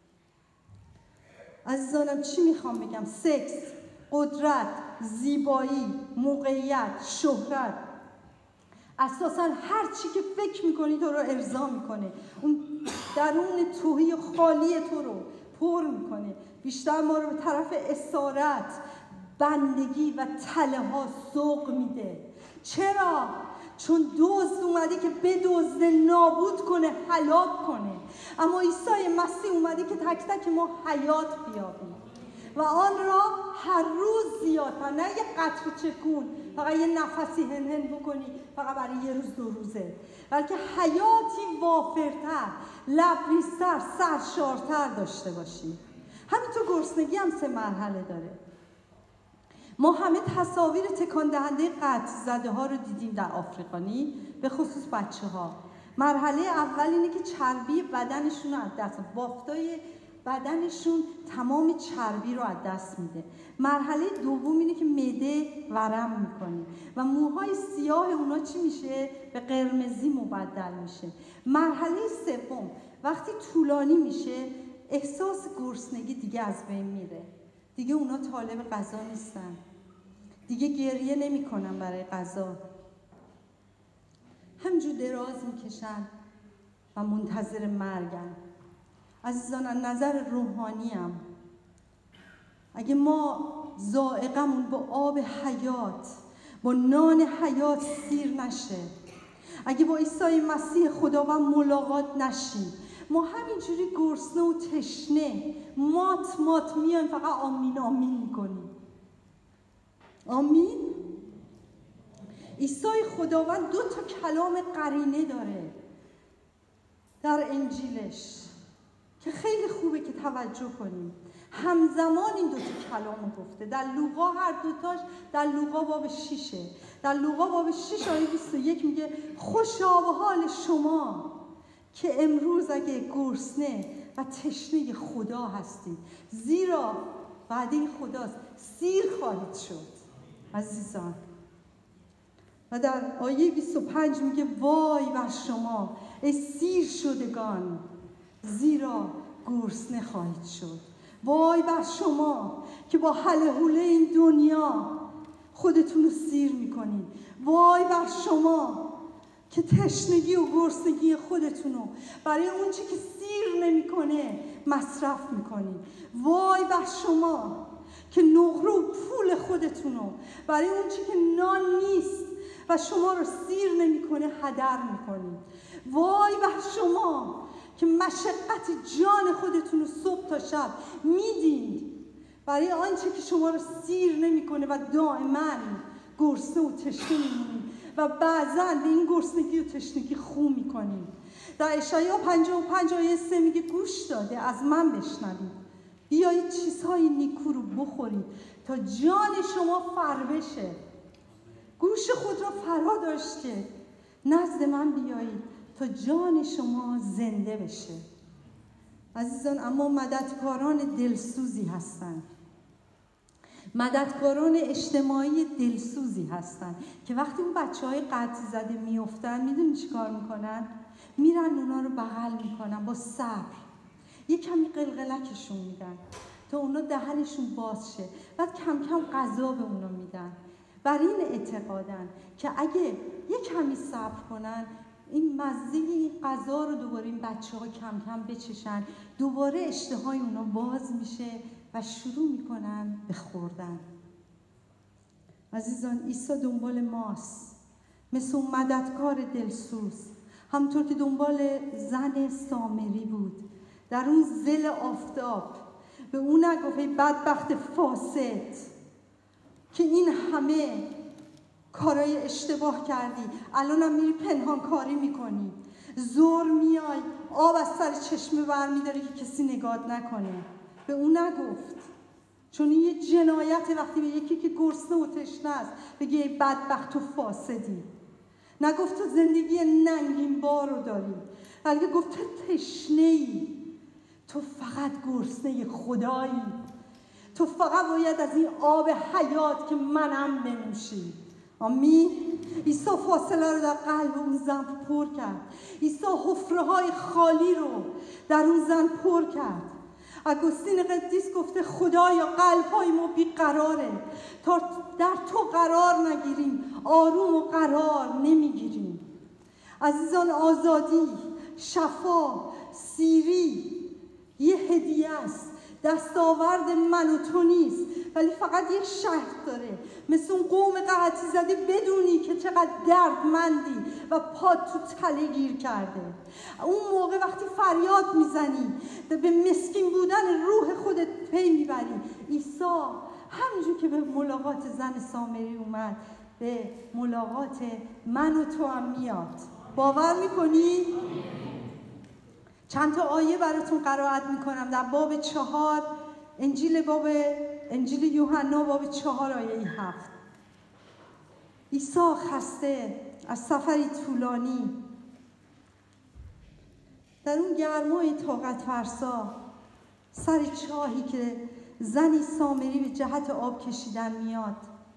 عزیزانم چی میخوام بگم؟ سکس، قدرت، زیبایی، موقعیت، شهرت، اساساً هر چی که فکر میکنی تو رو ارضا میکنه، اون درون توهی خالی تو رو پر میکنه، بیشتر ما رو به طرف اسارت، بندگی و تله ها سوق میده. چرا؟ چون دزد اومده که بدزده، نابود کنه، هلاک کنه، اما عیسی مسیح اومده که تک تک ما حیات بیابیم و آن را هر روز زیادتر، نه یه قطره چکون فقط یه نفسی هن هن بکنی فقط برای یه روز دو روزه، بلکه حیاتی وافرتر، لبریزتر، سرشارتر داشته باشی. همینطور گرسنگی هم سه مرحله داره. ما همه تصاویر تکان دهنده قطع زده ها رو دیدیم در آفریقانی، به خصوص بچه ها. مرحله اول اینه که چربی بدنشون رو از دست، بافتای بدنشون تمام چربی رو از دست میده. مرحله دوم اینه که معده ورم میکنه و موهای سیاه اونا چی میشه؟ به قرمزی مبدل میشه. مرحله سوم وقتی طولانی میشه، احساس گرسنگی دیگه از بین میره، دیگه اونا طالب غذا نیستن، دیگه گریه نمیکنن برای غذا، همجور دراز میکشن و منتظر مرگن. عزیزان از نظر روحانی هم اگه ما ذائقمون با آب حیات، با نان حیات سیر نشه، اگه با عیسی مسیح خداوند ملاقات نشیم، ما همینجوری گرسنه و تشنه مات مات میایم فقط آمین آمین میکنیم. آمین. عیسی خداوند دو تا کلام قرینه داره در انجیلش که خیلی خوبه که توجه کنیم. همزمان این دو تا کلام گفته. در لوقا هر دوتاش، در لوقا باب شیشه. در لوقا باب شش آیه بیست و یک میگه خوشا به حال شما که امروز اگه گرسنه و تشنه خدا هستید، زیرا وعده خداست سیر خواهید شد. عزیزان، و در آیه بیست و پنج میگه وای بر شما ای سیر شدگان، زیرا گرسنه خواهید شد. وای بر شما که با هله هوله این دنیا خودتون رو سیر میکنید. وای بر شما که تشنگی و گرسنگی خودتون رو برای اون چی که سیر نمیکنه مصرف میکنید. وای بر شما که نقره و پول خودتون رو برای اون چی که نان نیست و شما رو سیر نمیکنه هدر میکنید. وای بر شما که مشقت جان خودتون رو صبح تا شب میدید برای آنچه که شما رو سیر نمیکنه و دائما گرسنه و تشنه میمونید و بعضا به این گرسنگی و تشنگی خو میکنید. در اشعیا پنجاه و پنج آیه سه میگه گوش داده از من بشنوید، بیایید چیزهای نیکو رو بخورید تا جان شما فربشه. گوش خود را فرا داشته نزد من بیایید تا جان شما زنده بشه. عزیزان، اما مددکاران دلسوزی هستند، مددکاران اجتماعی دلسوزی هستند که وقتی اون بچه های قطع زده میافتن میدونی چی کار میکنن؟ میرن اونا رو بغل میکنن با صبر، یه کمی قلقلکشون میدن تا اونا دهنشون باز شه، بعد کم کم غذا به اونا میدن. بر این اعتقادن که اگه یه کمی صبر کنن این مزه این غذا رو دوباره این بچه ها کم کم بچشن، دوباره اشتهای اونا باز میشه و شروع میکنن به خوردن. عزیزان، عیسی دنبال ماست، مثل اون مددکار دلسوز، همطور که دنبال زن سامری بود در اون ظل آفتاب. به اون نگفت ای بدبخت فاسد که این همه کارای اشتباه کردی، الانم میری پنهان کاری میکنی، زور میای آب از سر چشمه برمیداری که کسی نگات نکنه. به اون نگفت، چون این یه جنایت وقتی به یکی که گرسنه و تشنه است بگی ای بدبخت و فاسدی. نگفت تو زندگی ننگین بار رو داری، بلکه گفت تو تشنه ای، تو فقط گرسنه خدایی، تو فقط باید از این آب حیات که منم بنوشی. آمین. عیسی فاصله رو در قلب اون زن پر کرد. عیسی حفره های خالی رو در اون زن پر کرد. اگوستین قدیس گفته خدایا قلب های ما بیقراره، تا در تو قرار نگیریم آروم و قرار نمیگیریم. عزیزان، آزادی، شفا، سیری یه هدیه است، دستاورد من و تو نیست، ولی فقط یک شرط داره. مثل اون قوم قحطی زده بدونی که چقدر دردمندی و پات تو تله گیر کرده. اون موقع وقتی فریاد میزنی به مسکین بودن روح خودت پی میبری. عیسی همینجور که به ملاقات زن سامری اومد به ملاقات من و تو هم میاد. باور میکنی؟ چند تا آیه براتون قرائت میکنم در باب چهار انجیل باب انجیل یوحنا باب چهار آیه هفت. عیسی خسته از سفری طولانی در اون گرمای طاقت فرسا سر چاهی که زنی سامری به جهت آب کشیدن میاد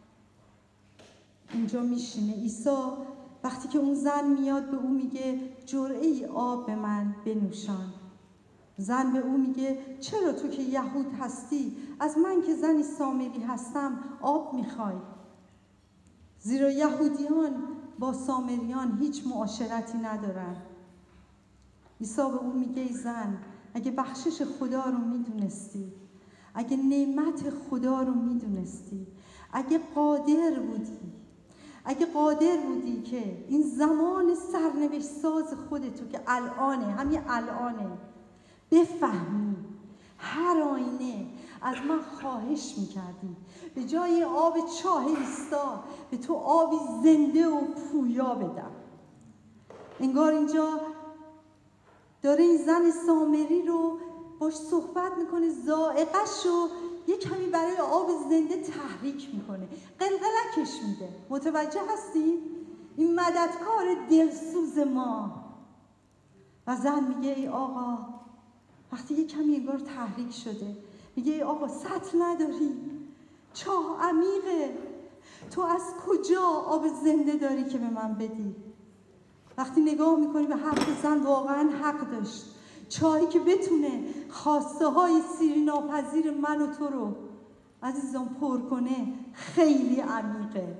اینجا میشینه. عیسی وقتی که اون زن میاد به اون میگه جرعه ای آب به من بنوشان. زن به اون میگه چرا تو که یهود هستی از من که زنی سامری هستم آب میخوای؟ زیرا یهودیان با سامریان هیچ معاشرتی ندارن. عیسی به اون میگه ای زن، اگه بخشش خدا رو میدونستی، اگه نعمت خدا رو میدونستی، اگه قادر بودی اگه قادر بودی که این زمان سرنوشت ساز خودتو که الانه، همین الانه، بفهمی، هر آینه از من خواهش میکردی به جای آب چاه ایستا به تو آبی زنده و پویا بدم. انگار اینجا داره این زن سامری رو باش صحبت میکنه، ذائقه‌ش رو یه کمی برای آب زنده تحریک میکنه، قلقلکش میده. متوجه هستی؟ این مددکار دلسوز ما. و زن میگه ای آقا، وقتی یه کمی انگار تحریک شده، میگه ای آقا سطل نداری، چاه عمیقه، تو از کجا آب زنده داری که به من بدی؟ وقتی نگاه میکنی به حرف زن، واقعا حق داشت. چاهی که بتونه خواسته های سیری ناپذیر من و تو رو عزیزان پر کنه خیلی عمیقه.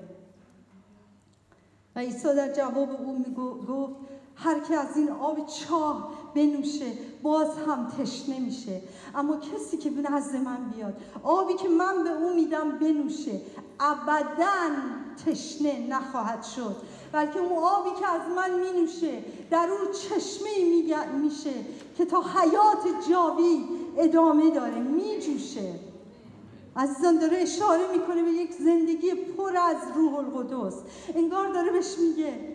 و عیسی در جواب او میگفت هر که از این آب چاه بنوشه باز هم تشنه میشه، اما کسی که نزد من بیاد، آبی که من به او میدم بنوشه، ابداً تشنه نخواهد شد، بلکه اون آبی که از من مینوشه در اون چشمه میشه که تا حیات جاوید ادامه داره، میجوشه. عزیزان داره اشاره میکنه به یک زندگی پر از روح القدس. انگار داره بهش میگه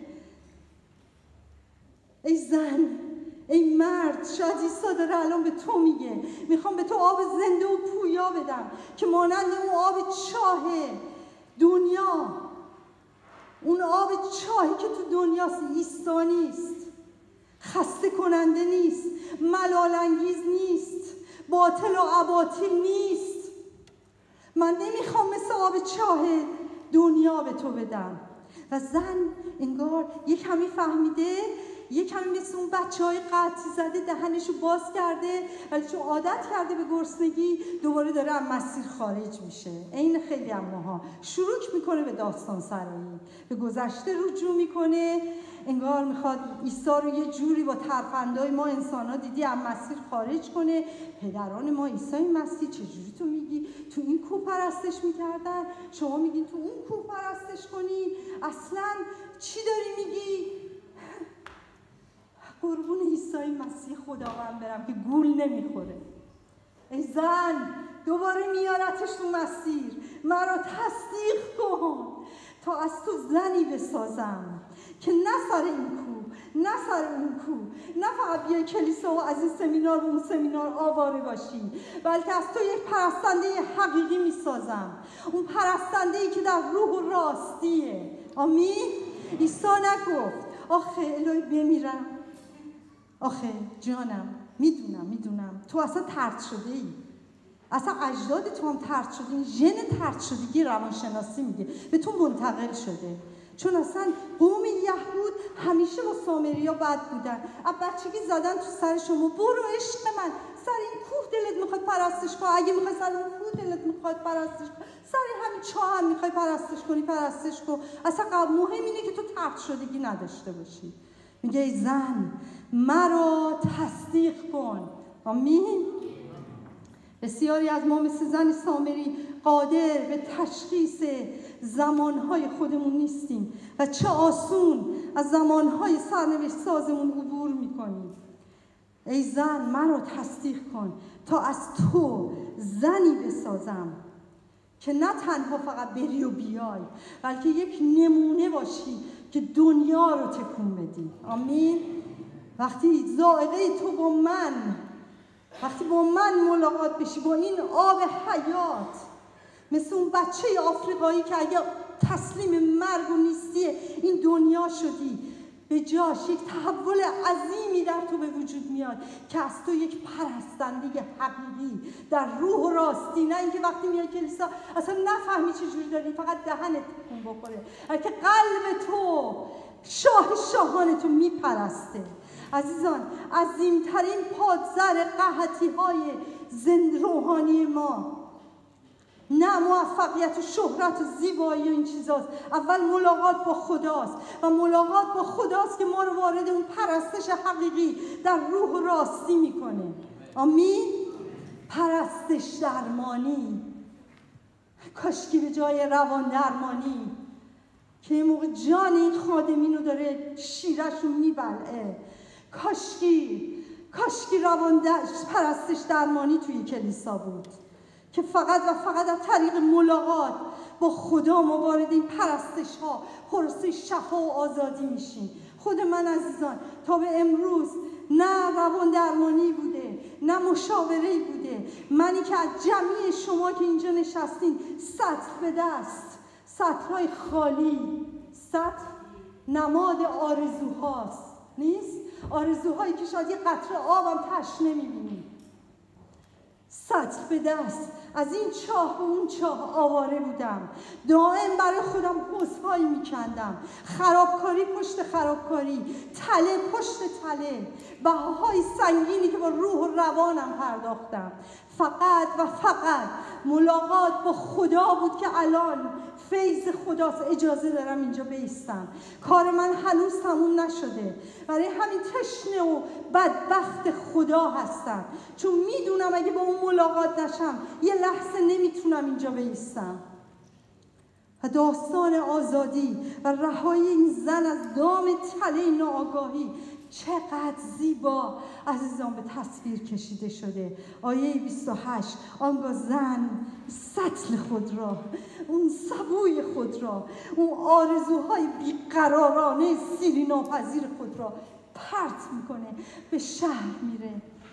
ای زن، ای مرد، شاید عیسی داره الان به تو میگه میخوام به تو آب زنده و پویا بدم که مانند اون آب چاه دنیا، اون آب چاهی که تو دنیاست، ایستا نیست، خسته کننده نیست، ملال انگیز نیست، باطل و اباطیل نیست. من نمیخوام مثل آب چاه دنیا به تو بدم. و زن انگار یک کمی فهمیده، یک کمی مثل اون بچه های قطعی زده دهنشو باز کرده، ولی چون عادت کرده به گرسنگی دوباره داره از مسیر خارج میشه. این خیلی از ماها شروع میکنه به داستان سرایی، به گذشته رجوع میکنه، انگار میخواد عیسی رو یه جوری با ترفندهای ما انسان‌ها دیدی از مسیر خارج کنه. پدران ما عیسی مسیح چجوری تو میگی تو این کوه پرستش میکردن، شما میگین تو اون کوه پرستش کنی، اصلا چی داری میگی؟ قربون عیسی مسیح خداوند برم که گول نمیخوره. ای زن، دوباره میارتش تو مسیر، مرا تصدیق کن تا از تو زنی بسازم که نه سر این کوه، نه سر اون کوه، نه فقط بیای کلیسا و از این سمینار و اون سمینار آواره باشی، بلکه از تو یک پرستنده حقیقی میسازم، اون پرستنده ای که در روح و راستیه. آمین؟ عیسی نگفت آخه الهی بمیرم، آخه جانم میدونم میدونم تو اصلا طرد شده ای، اصلا اجداد تو هم طرد شده، این ژن طرد شدگی روانشناسی میگه به تو منتقل شده، چون اصلا قوم یهود همیشه با سامریا بد بودن، از بچگی زدن تو سر شما برو عشق من سر این کوه دلت میخواد پرستش کن، اگه میخوای سر اون کوه دلت میخواد پرستش کن، سر همین چاه هم میخوای پرستش کنی پرستش کن، اصلا قبل مهم اینه که تو طرد شدگی نداشته باشی. میگه ای زن، مرا تصدیق کن. آمین. بسیاری از ما مثل زن سامری قادر به تشخیص زمانهای خودمون نیستیم و چه آسون از زمانهای سرنوشت سازمون عبور میکنیم. ای زن، مرا تصدیق کن تا از تو زنی بسازم که نه تنها فقط بری و بیای، بلکه یک نمونه باشی که دنیا رو تکون بدی. آمین. وقتی ذائقه تو با من، وقتی با من ملاقات بشی، با این آب حیات، مثل اون بچه آفریقایی که اگه تسلیم مرگ و نیستی این دنیا شدی، به جاش یک تحول عظیمی در تو به وجود میاد که از تو یک پرستنده حقیقی در روح و راستی، نه اینکه وقتی میای کلیسا اصلا نفهمی چجوری داری، فقط دهنت تکون بخوره، که قلب تو شاه شاهان تو میپرسته. عزیزان، عظیمترین پادزر قحطی های زند روحانی ما نه موفقیت و شهرت و زیبایی و این چیزاست، اول ملاقات با خداست و ملاقات با خداست که ما رو وارد اون پرستش حقیقی در روح و راستی میکنه. آمین. پرستش درمانی، کاشکی به جای روان درمانی که این موقع جان این خادمین رو داره شیرشون میبلعه، کاشکی کاشکی روان در... پرستش درمانی توی کلیسا بود که فقط و فقط از طریق ملاقات با خدا ما وارد این پرستش ها، پروسه شفا و آزادی میشیم. خود من عزیزان تا به امروز نه روان درمانی بوده، نه مشاوره‌ای بوده. منی که از جمعی شما که اینجا نشستین سطل به دست، سطل‌های خالی، سطل نماد آرزوهاست، نیست؟ آرزوهایی که شاید یه قطره آبم تش نمی‌بینی. سطل به دست از این چاه به اون چاه آواره بودم، دائم برای خودم پوزهایی میکندم، خرابکاری پشت خرابکاری، تله پشت تله، بهاهای سنگینی که با روح و روانم پرداختم. فقط و فقط ملاقات با خدا بود که الان فیض خداست، اجازه دارم اینجا بایستم. کار من هنوز تموم نشده، برای همین تشنه و بدبخت خدا هستم، چون میدونم اگه با اون ملاقات نشم یه لحظه نمیتونم اینجا بایستم. و داستان آزادی و رهایی این زن از دام تله ناآگاهی چقدر زیبا عزیزان به تصویر کشیده شده. آیه بیست و هشت، آنگاه زن سطل خود را، اون سبوی خود را، اون آرزوهای بیقرارانه سیری ناپذیر خود را پرت میکنه، به شهر میره.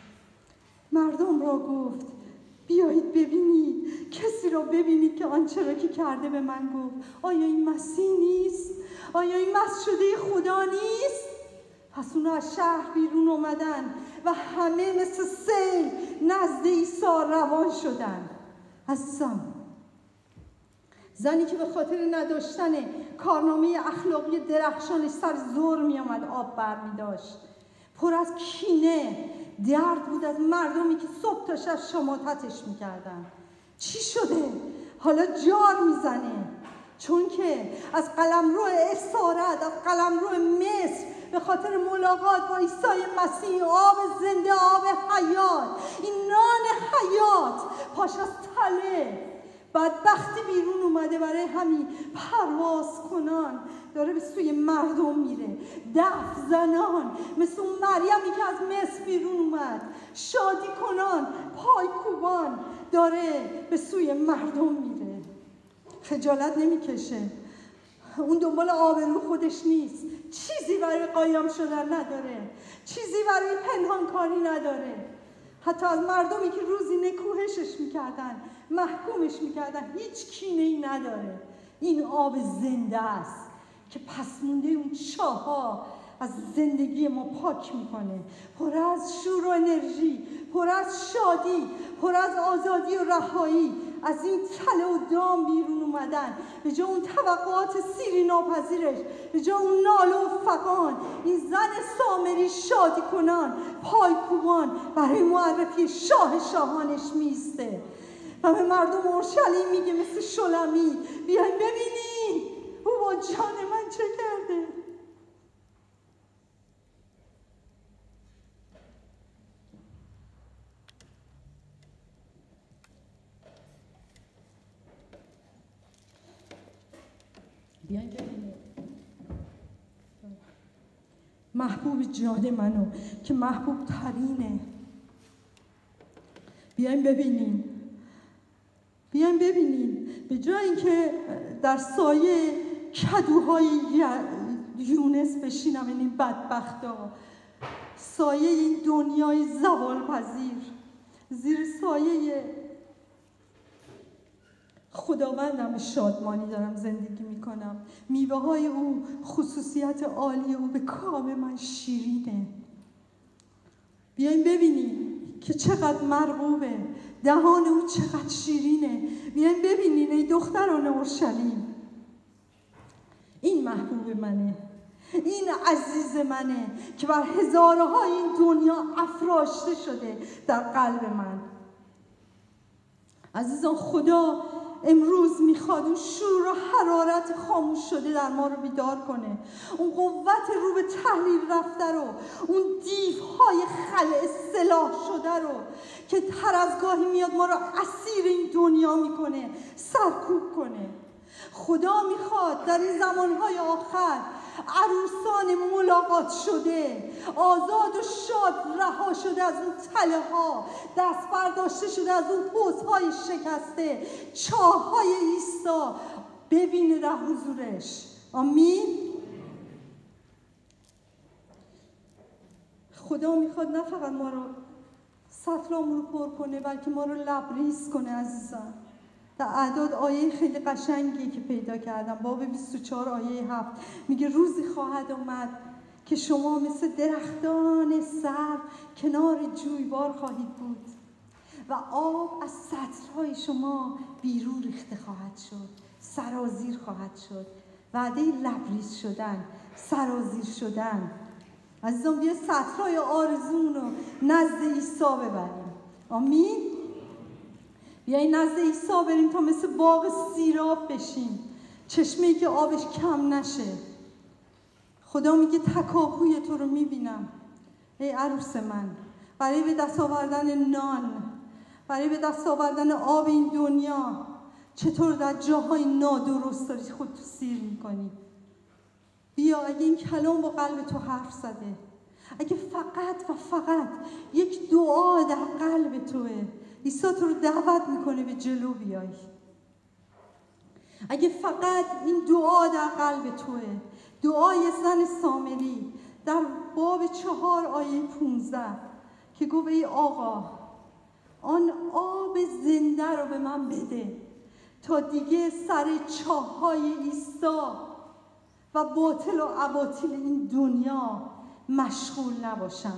مردم را گفت بیایید ببینید، کسی را ببینید که آنچه را که کرده به من گفت. آیا این مسیح نیست؟ آیا این مسجد خدا نیست؟ پس اونا از شهر بیرون اومدن و همه مثل سیل نزد عیسی روان شدن. عزیزان، زنی که به خاطر نداشتن کارنامه اخلاقی درخشانش سر زور می آمد آب بر می داشت، پر از کینه، درد بود از مردمی که صبح تا شب شماتتش می کردن. چی شده؟ حالا جار می زنه، چون که از قلمرو اسارت، از قلمرو مصر به خاطر ملاقات با عیسی مسیح، آب زنده، آب حیات، این نان حیات پاش از تله بدبختی بیرون اومده. برای همین پرواز کنان داره به سوی مردم میره، دف زنان مثل اون مریمی که از مصر بیرون اومد، شادی کنان، پای کوبان داره به سوی مردم میره. خجالت نمیکشه، اون دنبال آبرو خودش نیست، چیزی برای قایم شدن نداره، چیزی برای پنهانکاری نداره. حتی از مردمی که روزی نکوهشش میکردن، محکومش میکردن، هیچ کینه‌ای نداره. این آب زنده است که پس مونده اون چاها از زندگی ما پاک میکنه، پر از شور و انرژی، پر از شادی، پر از آزادی و رهایی. از این تله و دام بیرون اومدن، به جا اون توقعات سیری ناپذیرش، به جا اون ناله و فغان، این زن سامری شادی کنان، پای کوبان برای معرفی شاه شاهانش میسته و به مردم اورشلیم میگه مثل شلمی، بیاین ببینین او با جان من چه کرده. بیاین ببینید محبوب جان منو که محبوب ترینه. بیاین ببینین، بیاین ببینین به جای اینکه در سایه کدوهای یونس بشینم، این بدبختا سایه این دنیای زوال پذیر، زیر سایه خداوندم شادمانی دارم زندگی میکنم. میوه های او، خصوصیت عالی او به کام من شیرینه. بیاین ببینین که چقدر مرغوبه، دهان او چقدر شیرینه. بیاین ببینین ای دختران اورشلیم، این محبوب منه، این عزیز منه که بر هزارهای این دنیا افراشته شده در قلب من. عزیزان، خدا امروز میخواد اون شور و حرارت خاموش شده در ما رو بیدار کنه، اون قوت رو به تحلیل رفته رو، اون دیوهای خلع سلاح شده رو که هر از گاهی میاد ما رو اسیر این دنیا میکنه سرکوب کنه. خدا میخواد در این زمانهای آخر عروسان ملاقات شده، آزاد و شاد رها شده از اون تله ها، دست برداشته شده از اون حوضهای شکسته، چاه های عیسی ببینه در حضورش. آمین. خدا میخواد نه فقط ما رو سطرامون رو پر کنه، بلکه ما رو لبریز کنه. عزیزان در اعداد آیه خیلی قشنگی که پیدا کردم، باب بیست و چهار آیه هفت میگه روزی خواهد آمد که شما مثل درختان سرو کنار جویبار خواهید بود و آب از سطرهای شما بیرون ریخته خواهد شد، سرازیر خواهد شد. وعده لبریز شدن، سرازیر شدن. عزیزان بیا سطرهای آرزون رو نزد عیسی ببریم. آمین. بیایید نزد عیسی بریم تا مثل باغ سیراب بشیم، چشمه‌ای که آبش کم نشه. خدا میگه تکاپوی تو رو میبینم ای عروس من، برای به دست آوردن نان، برای به دست آوردن آب این دنیا چطور در جاهای نادرست داری خودتو سیر میکنی. بیا، اگه این کلام با قلب تو حرف زده، اگه فقط و فقط یک دعا در قلب توه، عیسی تو رو دعوت میکنه به جلو بیای. اگه فقط این دعا در قلب توه، دعای زن سامری در باب چهار آیه پونزده که گفت ای آقا آن آب زنده رو به من بده تا دیگه سر چاه‌های عیسی و باطل و اباطیل این دنیا مشغول نباشم.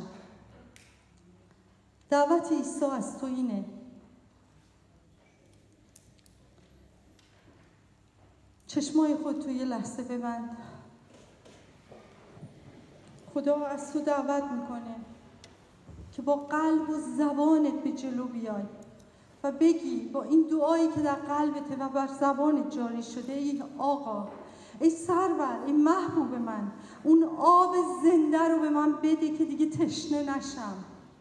دعوت عیسی از تو اینه. چشمای خود تو یه لحظه ببند. خدا از تو دعوت میکنه که با قلب و زبانت به جلو بیای و بگی با این دعایی که در قلبت و بر زبانت جاری شده، ای آقا، ای سرور، ای محبوب من، اون آب زنده رو به من بده که دیگه تشنه نشم.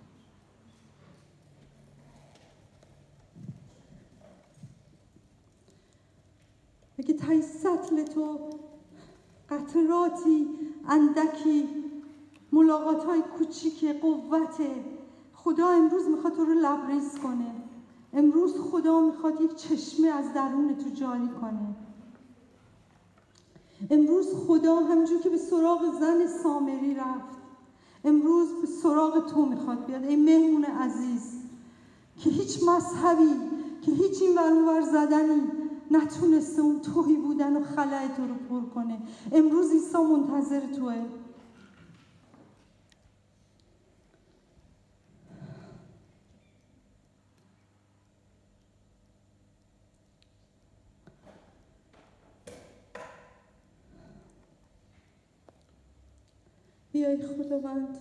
بگه تای سطل تو قطراتی اندکی، ملاقات های کوچیک قوته. خدا امروز میخواد تو رو لبریز کنه. امروز خدا میخواد یک چشمه از درون تو جاری کنه. امروز خدا همونجور که به سراغ زن سامری رفت، امروز به سراغ تو میخواد بیاد. ای مهمون عزیز که هیچ مذهبی، که هیچ این ور اون ور زدنی نتونسته اون توهی بودن و خلأ تو رو پر کنه. امروز عیسی منتظر توه. بیای خداوند،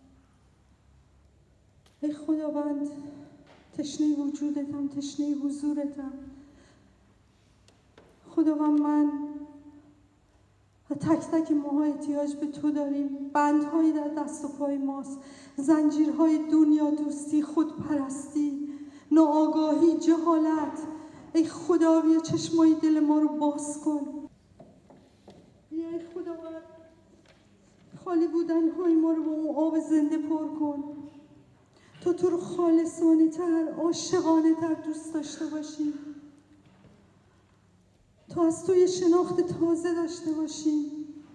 ای خداوند، تشنه وجودتم، تشنه حضورتم. خداوند من و تک تک ماها احتیاج به تو داریم. بندهایی در دست و پای ماست، زنجیرهای دنیا دوستی، خودپرستی، ناآگاهی، جهالت. ای خدا بیا چشمای دل ما رو باز کن. بیا ای خداوند، خالی بودن های ما رو با اون آب زنده پر کن تا تو رو خالصانه تر، عاشقانه تر دوست داشته باشیم، تا از توی شناخت تازه داشته باشیم.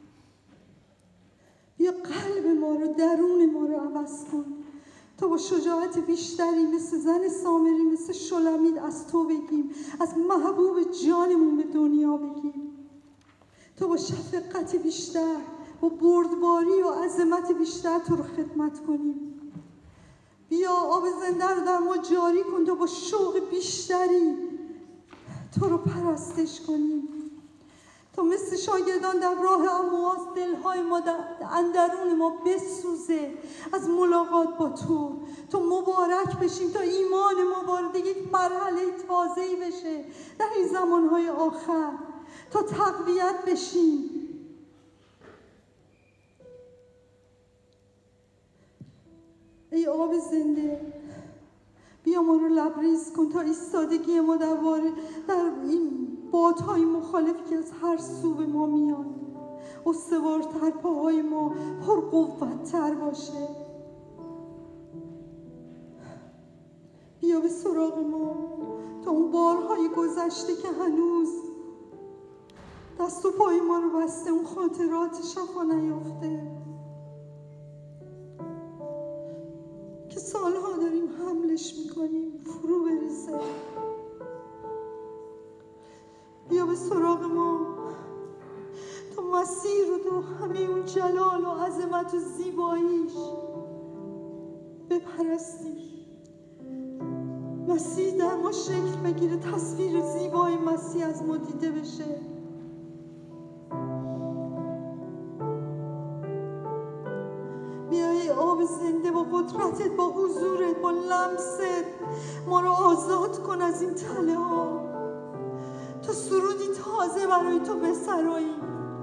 بیا قلب ما رو، درون ما رو عوض کن تا با شجاعت بیشتری مثل زن سامری، مثل شلمید از تو بگیم، از محبوب جانمون به دنیا بگیم، تا با شفقت بیشتر، با بردباری و عظمت بیشتر تو رو خدمت کنیم. بیا آب زنده رو در ما جاری کن تا با شوق بیشتری تو رو پرستش کنیم، تا مثل شاگردان در راه امواس دلهای ما در اندرون ما بسوزه از ملاقات با تو، تا مبارک بشیم، تا ایمان ما وارد یک مرحله تازه‌ای بشه در این زمانهای آخر، تا تقویت بشیم. ای آب زنده، بیا ما رو لبریز کن تا ایستادگی ما در وارد در این بادهای مخالفی که از هر سو به ما میاد استوارتر، پاهای ما پرقوت‌تر باشه. بیا به سراغ ما تا اون بارهای گذشته که هنوز دست و پای ما رو بسته، اون خاطرات شفا نیافته که سالها داریم حملش میکنیم فرو بریزه. بیا به سراغ ما تا مسیر رو تو همه اون جلال و عظمت و زیباییش بپرستیم. مسیح در ما شکل بگیره، تصویر زیبای مسیح از ما دیده بشه. بیای آب زنده با قدرتت، با حضورت، با لمست ما رو آزاد کن از این تله ها تا سرودی تازه برای تو بسرایی.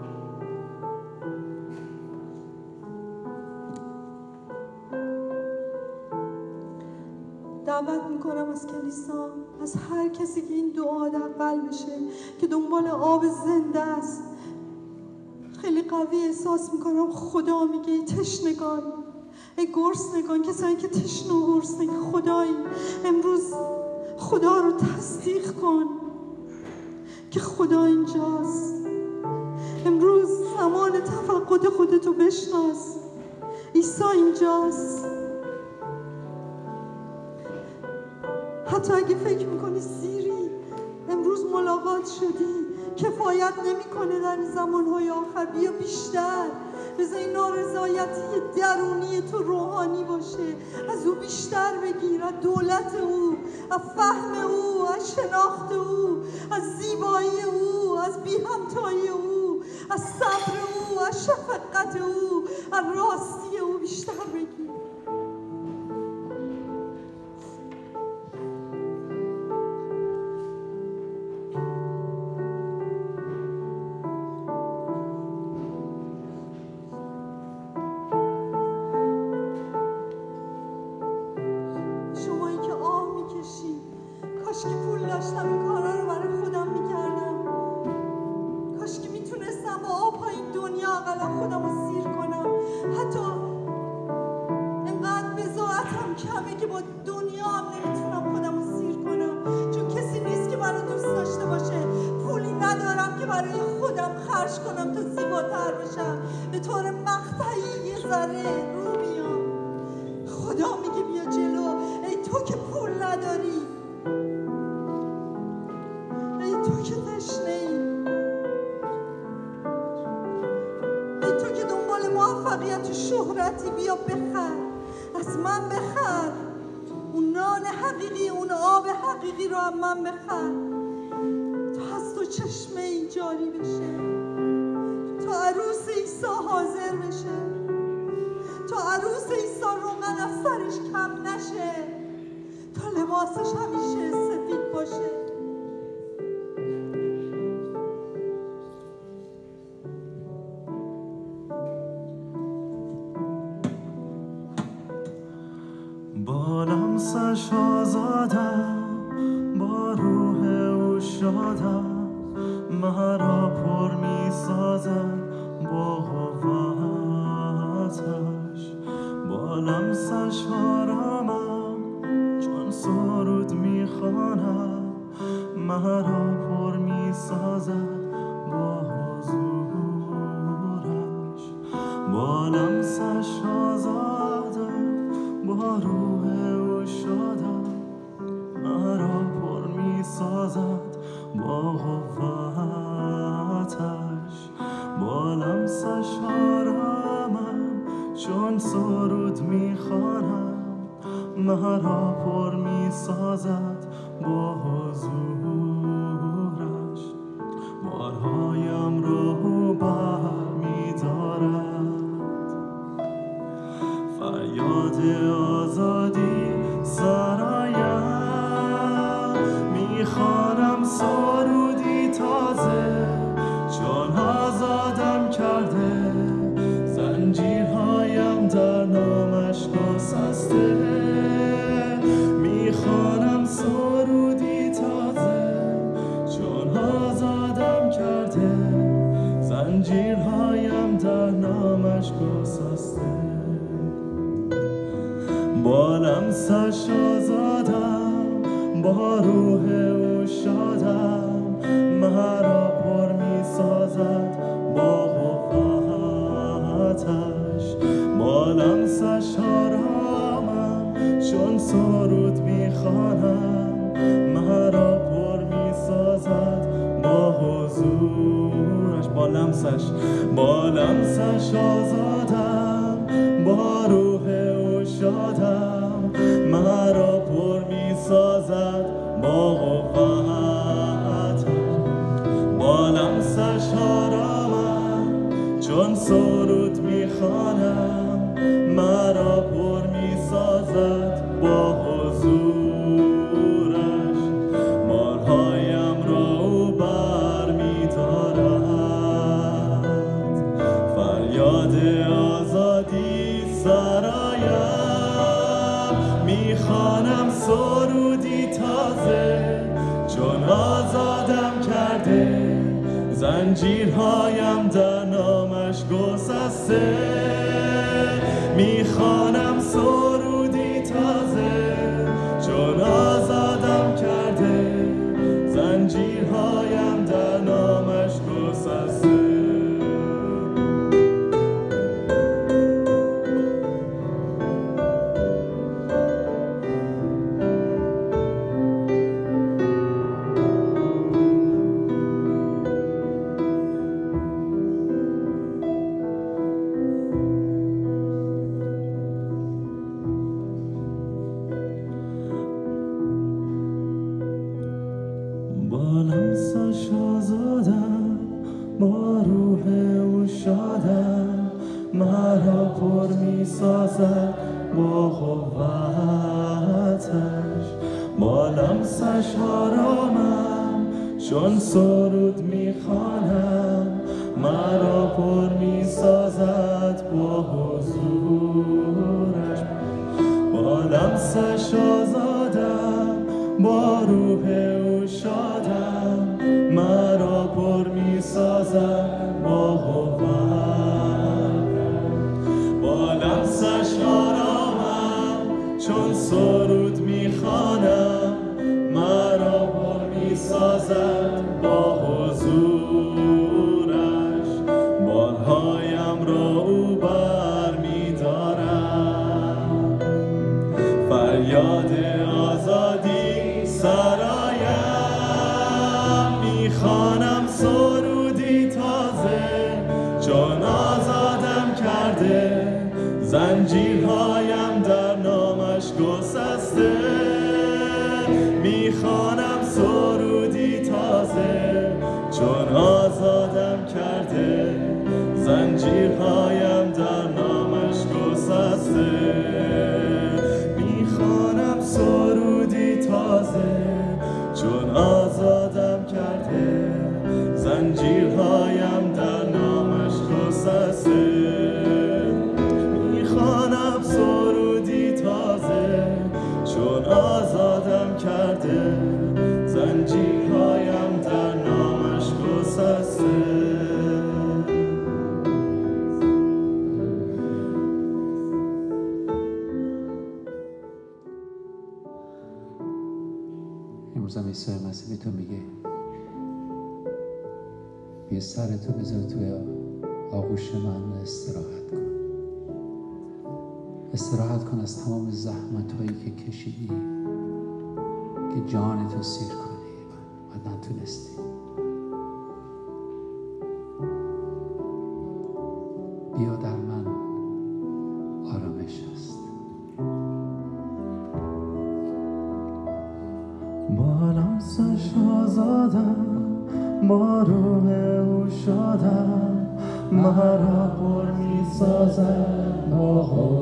دعوت میکنم از کلیسا، از هر کسی که این دعا در قلبشه که دنبال آب زنده است، خیلی قوی احساس میکنم خدا میگه ای تشنگان، ای گرسنگان، کسایی که تشنه و گرسنه، خدایی امروز خدا رو تصدیق کن که خدا اینجاست. امروز زمان تفقد خودتو بشناس، عیسی اینجاست. حتی اگه فکر میکنی سیری امروز ملاقات شدی کفایت نمیکنه در این زمانهای آخر، بیا بیشتر، بذار این نارضایتی درونی تو روحانی باشه، از او بیشتر بگیر، از دولت او، از فهم او، از شناخت او، از زیبایی او، از بی‌همتایی او، از صبر او، از شفقت او، از راستی او بیشتر بگیر. بیا بخر، از من بخر، اون نان حقیقی، اون آب حقیقی رو از من بخر تا از تو چشمه این جاری بشه، تا عروس عیسی حاضر بشه، تا عروس عیسی روغن از سرش کم نشه، تا لباسش همیشه سفید باشه. با لمسش آزادم، با روح او شادم، مرا پر می سازد با قوتش. با لمسش آرامم، چون سرود می خوانم، مرا پر می سازد با حضورش. با لمسش آزادم، با روح او شادم، مرا پر می سازد با قوتش. با لمسش آرامم، چون سرود می خوانم، مرا پر می سازد با حضورش. بارهایم را نامش گسسته با لمسش آزادم با روح او شادم مرا پر می سازد با قوتش با لمسش آرامم چون سرود می خوانم مرا پر می سازد با حضورش با لمسش با لمسش آزادم با روح او شادم مرا پر می سازد با قوتش با لمسش آرامم چون سرود می خوانم مرا پر می سازد با حضورش بارهایم را او بر می دارد فریاد آزادی سرایم می خوانم سرودی تازه چون آزادم کرده زنجیرهایم در نامش گسسته می خوانم سرودی تازه چون آزادم کرده زنجیرهایم در نامش گسسته با لمسش آزادم با روح او شادم مرا پر می سازد با قوتش با لمسش آرامم چون سرود می خوانم مرا پر می سازد با حضورش با لمسش آزادم با روح او شادم مرا پر می سازد با قوتش با لمسش آرامم چون سرود می خوانم مرا پر می سازد با حضورش بارهایم را او بر می دارد فریاد آزادی سرایم می خوانم سرودی تازه چون آزادم کرده زنجیرهایم در نامش گسسته می خوانم سرودی تازه چون آزادم کرده زنجیرهایم در نامش گسسته می خوانم سرودی تازه چون آزادم کرده زنجیرهایم در نامش گسسته می خوانم سرودی تازه چون آزادم کرده زنجیرهایم در نامش گسسته امروز هم عیسی مسیح به تو میگه یه سرتو بذار توی آغوش من استراحت کن استراحت کن از تمام زحمت هایی که کشیدی که جانتو سیر کنی و نتونستی بیا در من آرامش است با لمسش آزادم با روح او شادم مرا پر می سازد با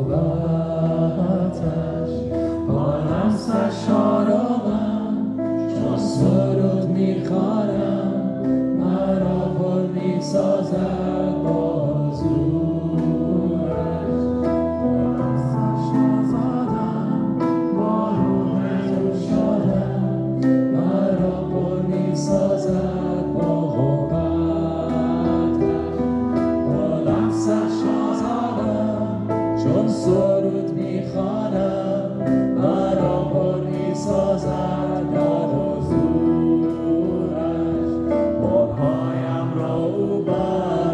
قوتش با لمسش آرامم چون سرود می خوانم مرا پر می سازد با حضورش با لمسش آزادم با روح او شادم مرا پر می سازد با قوتش با لمسش آزادم چون سرود میخوانم مرا پر میسازد در حضورش بارهایم را او بر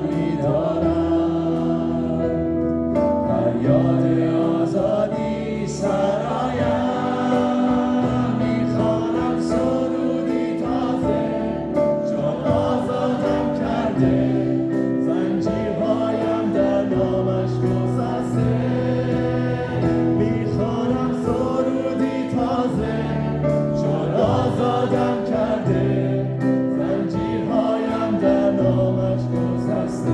میدارد فریاد آزادی سرایم میخوانم سرودی تازه چون آزادم کرده زنجیرهایم در نامش گسسته میخوانم سرودی تازه چون آزادم کرده زنجیرهایم در نامش گسسته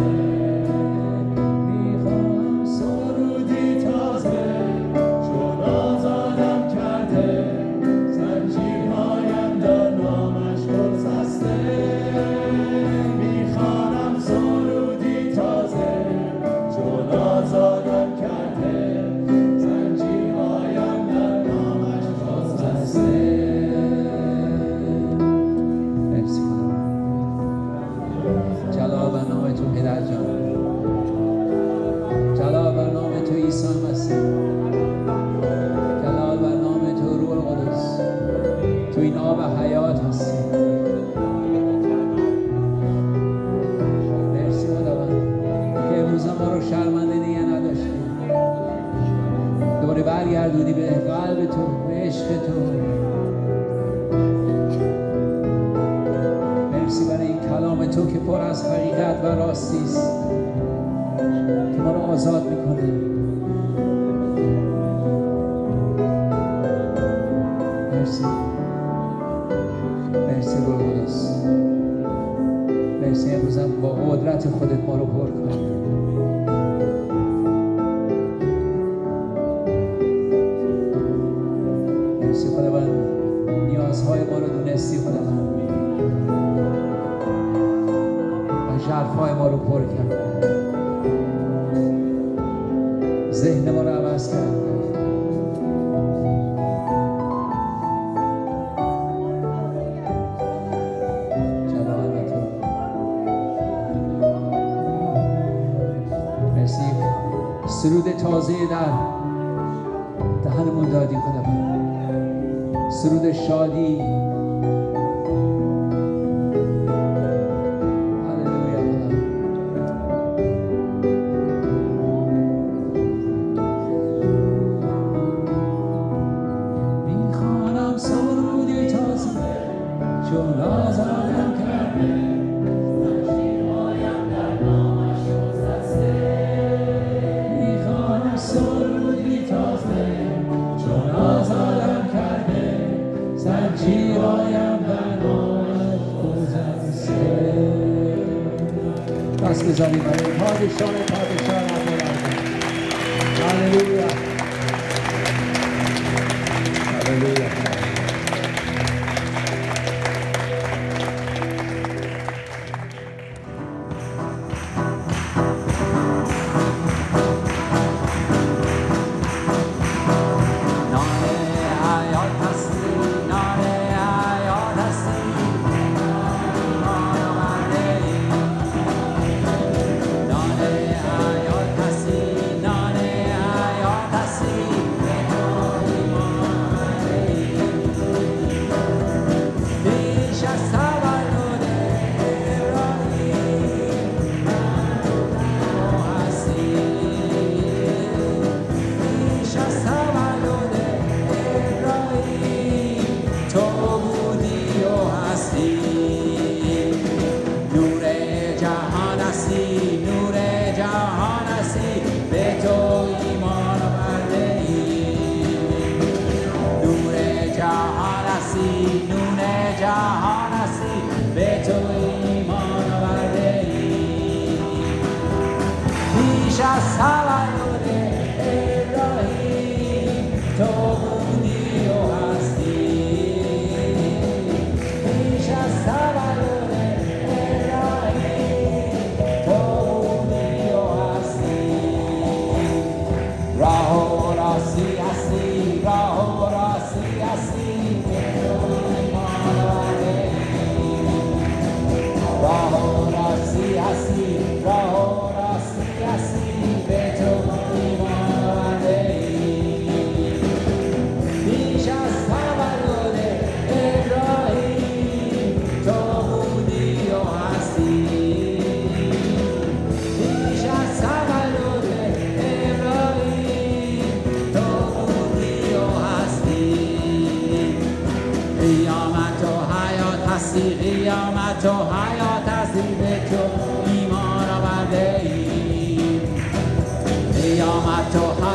میخوانم سرودی تازه چون آزادم کرده زنجیرهایم در نامش گسسته میخوانم سرودی تازه چون آزادم کرده زنجیرهایم در نامش گسسته. مرسی خدا. جلال بر نام تو پدر جان، جلال بر نام تو عیسی مسیح، جلال بر نام تو روح القدس. تو این آب حیات هستی. مرسی خداوند که امروز ما رو شرمنده دیگه نداشتی، دوباره برگردونی به قلب تو، به عشق تو. مرسی برای این کلام تو که پر از حقیقت و راستی است که ما رو آزاد میکنه. مرسی مرسی روح القدس. مرسی امروز هم با قدرت خودت ما رو پر کنی. مرسی خداوند نیازهای ما رو دونستی خداوند و ژرفای ما رو پر کرد، ذهن ما رو عوض کرد. جلال به تو. مرسی سرود تازه در دهنمون دادی خداوند، سرود شادی. هللویا خدا. میخوانم سرودی تازه چون آزادم کرده زنجیرهایم در نامش گسسته. میخوانم سرودی تازه چون آزادم کرده زنجیرهایم در نامش گسسته. دست بزنیم برای پادشاه پادشاه هللویا هللویا. راه و راستی هستی، راه و راستی هستی به تو آمد تا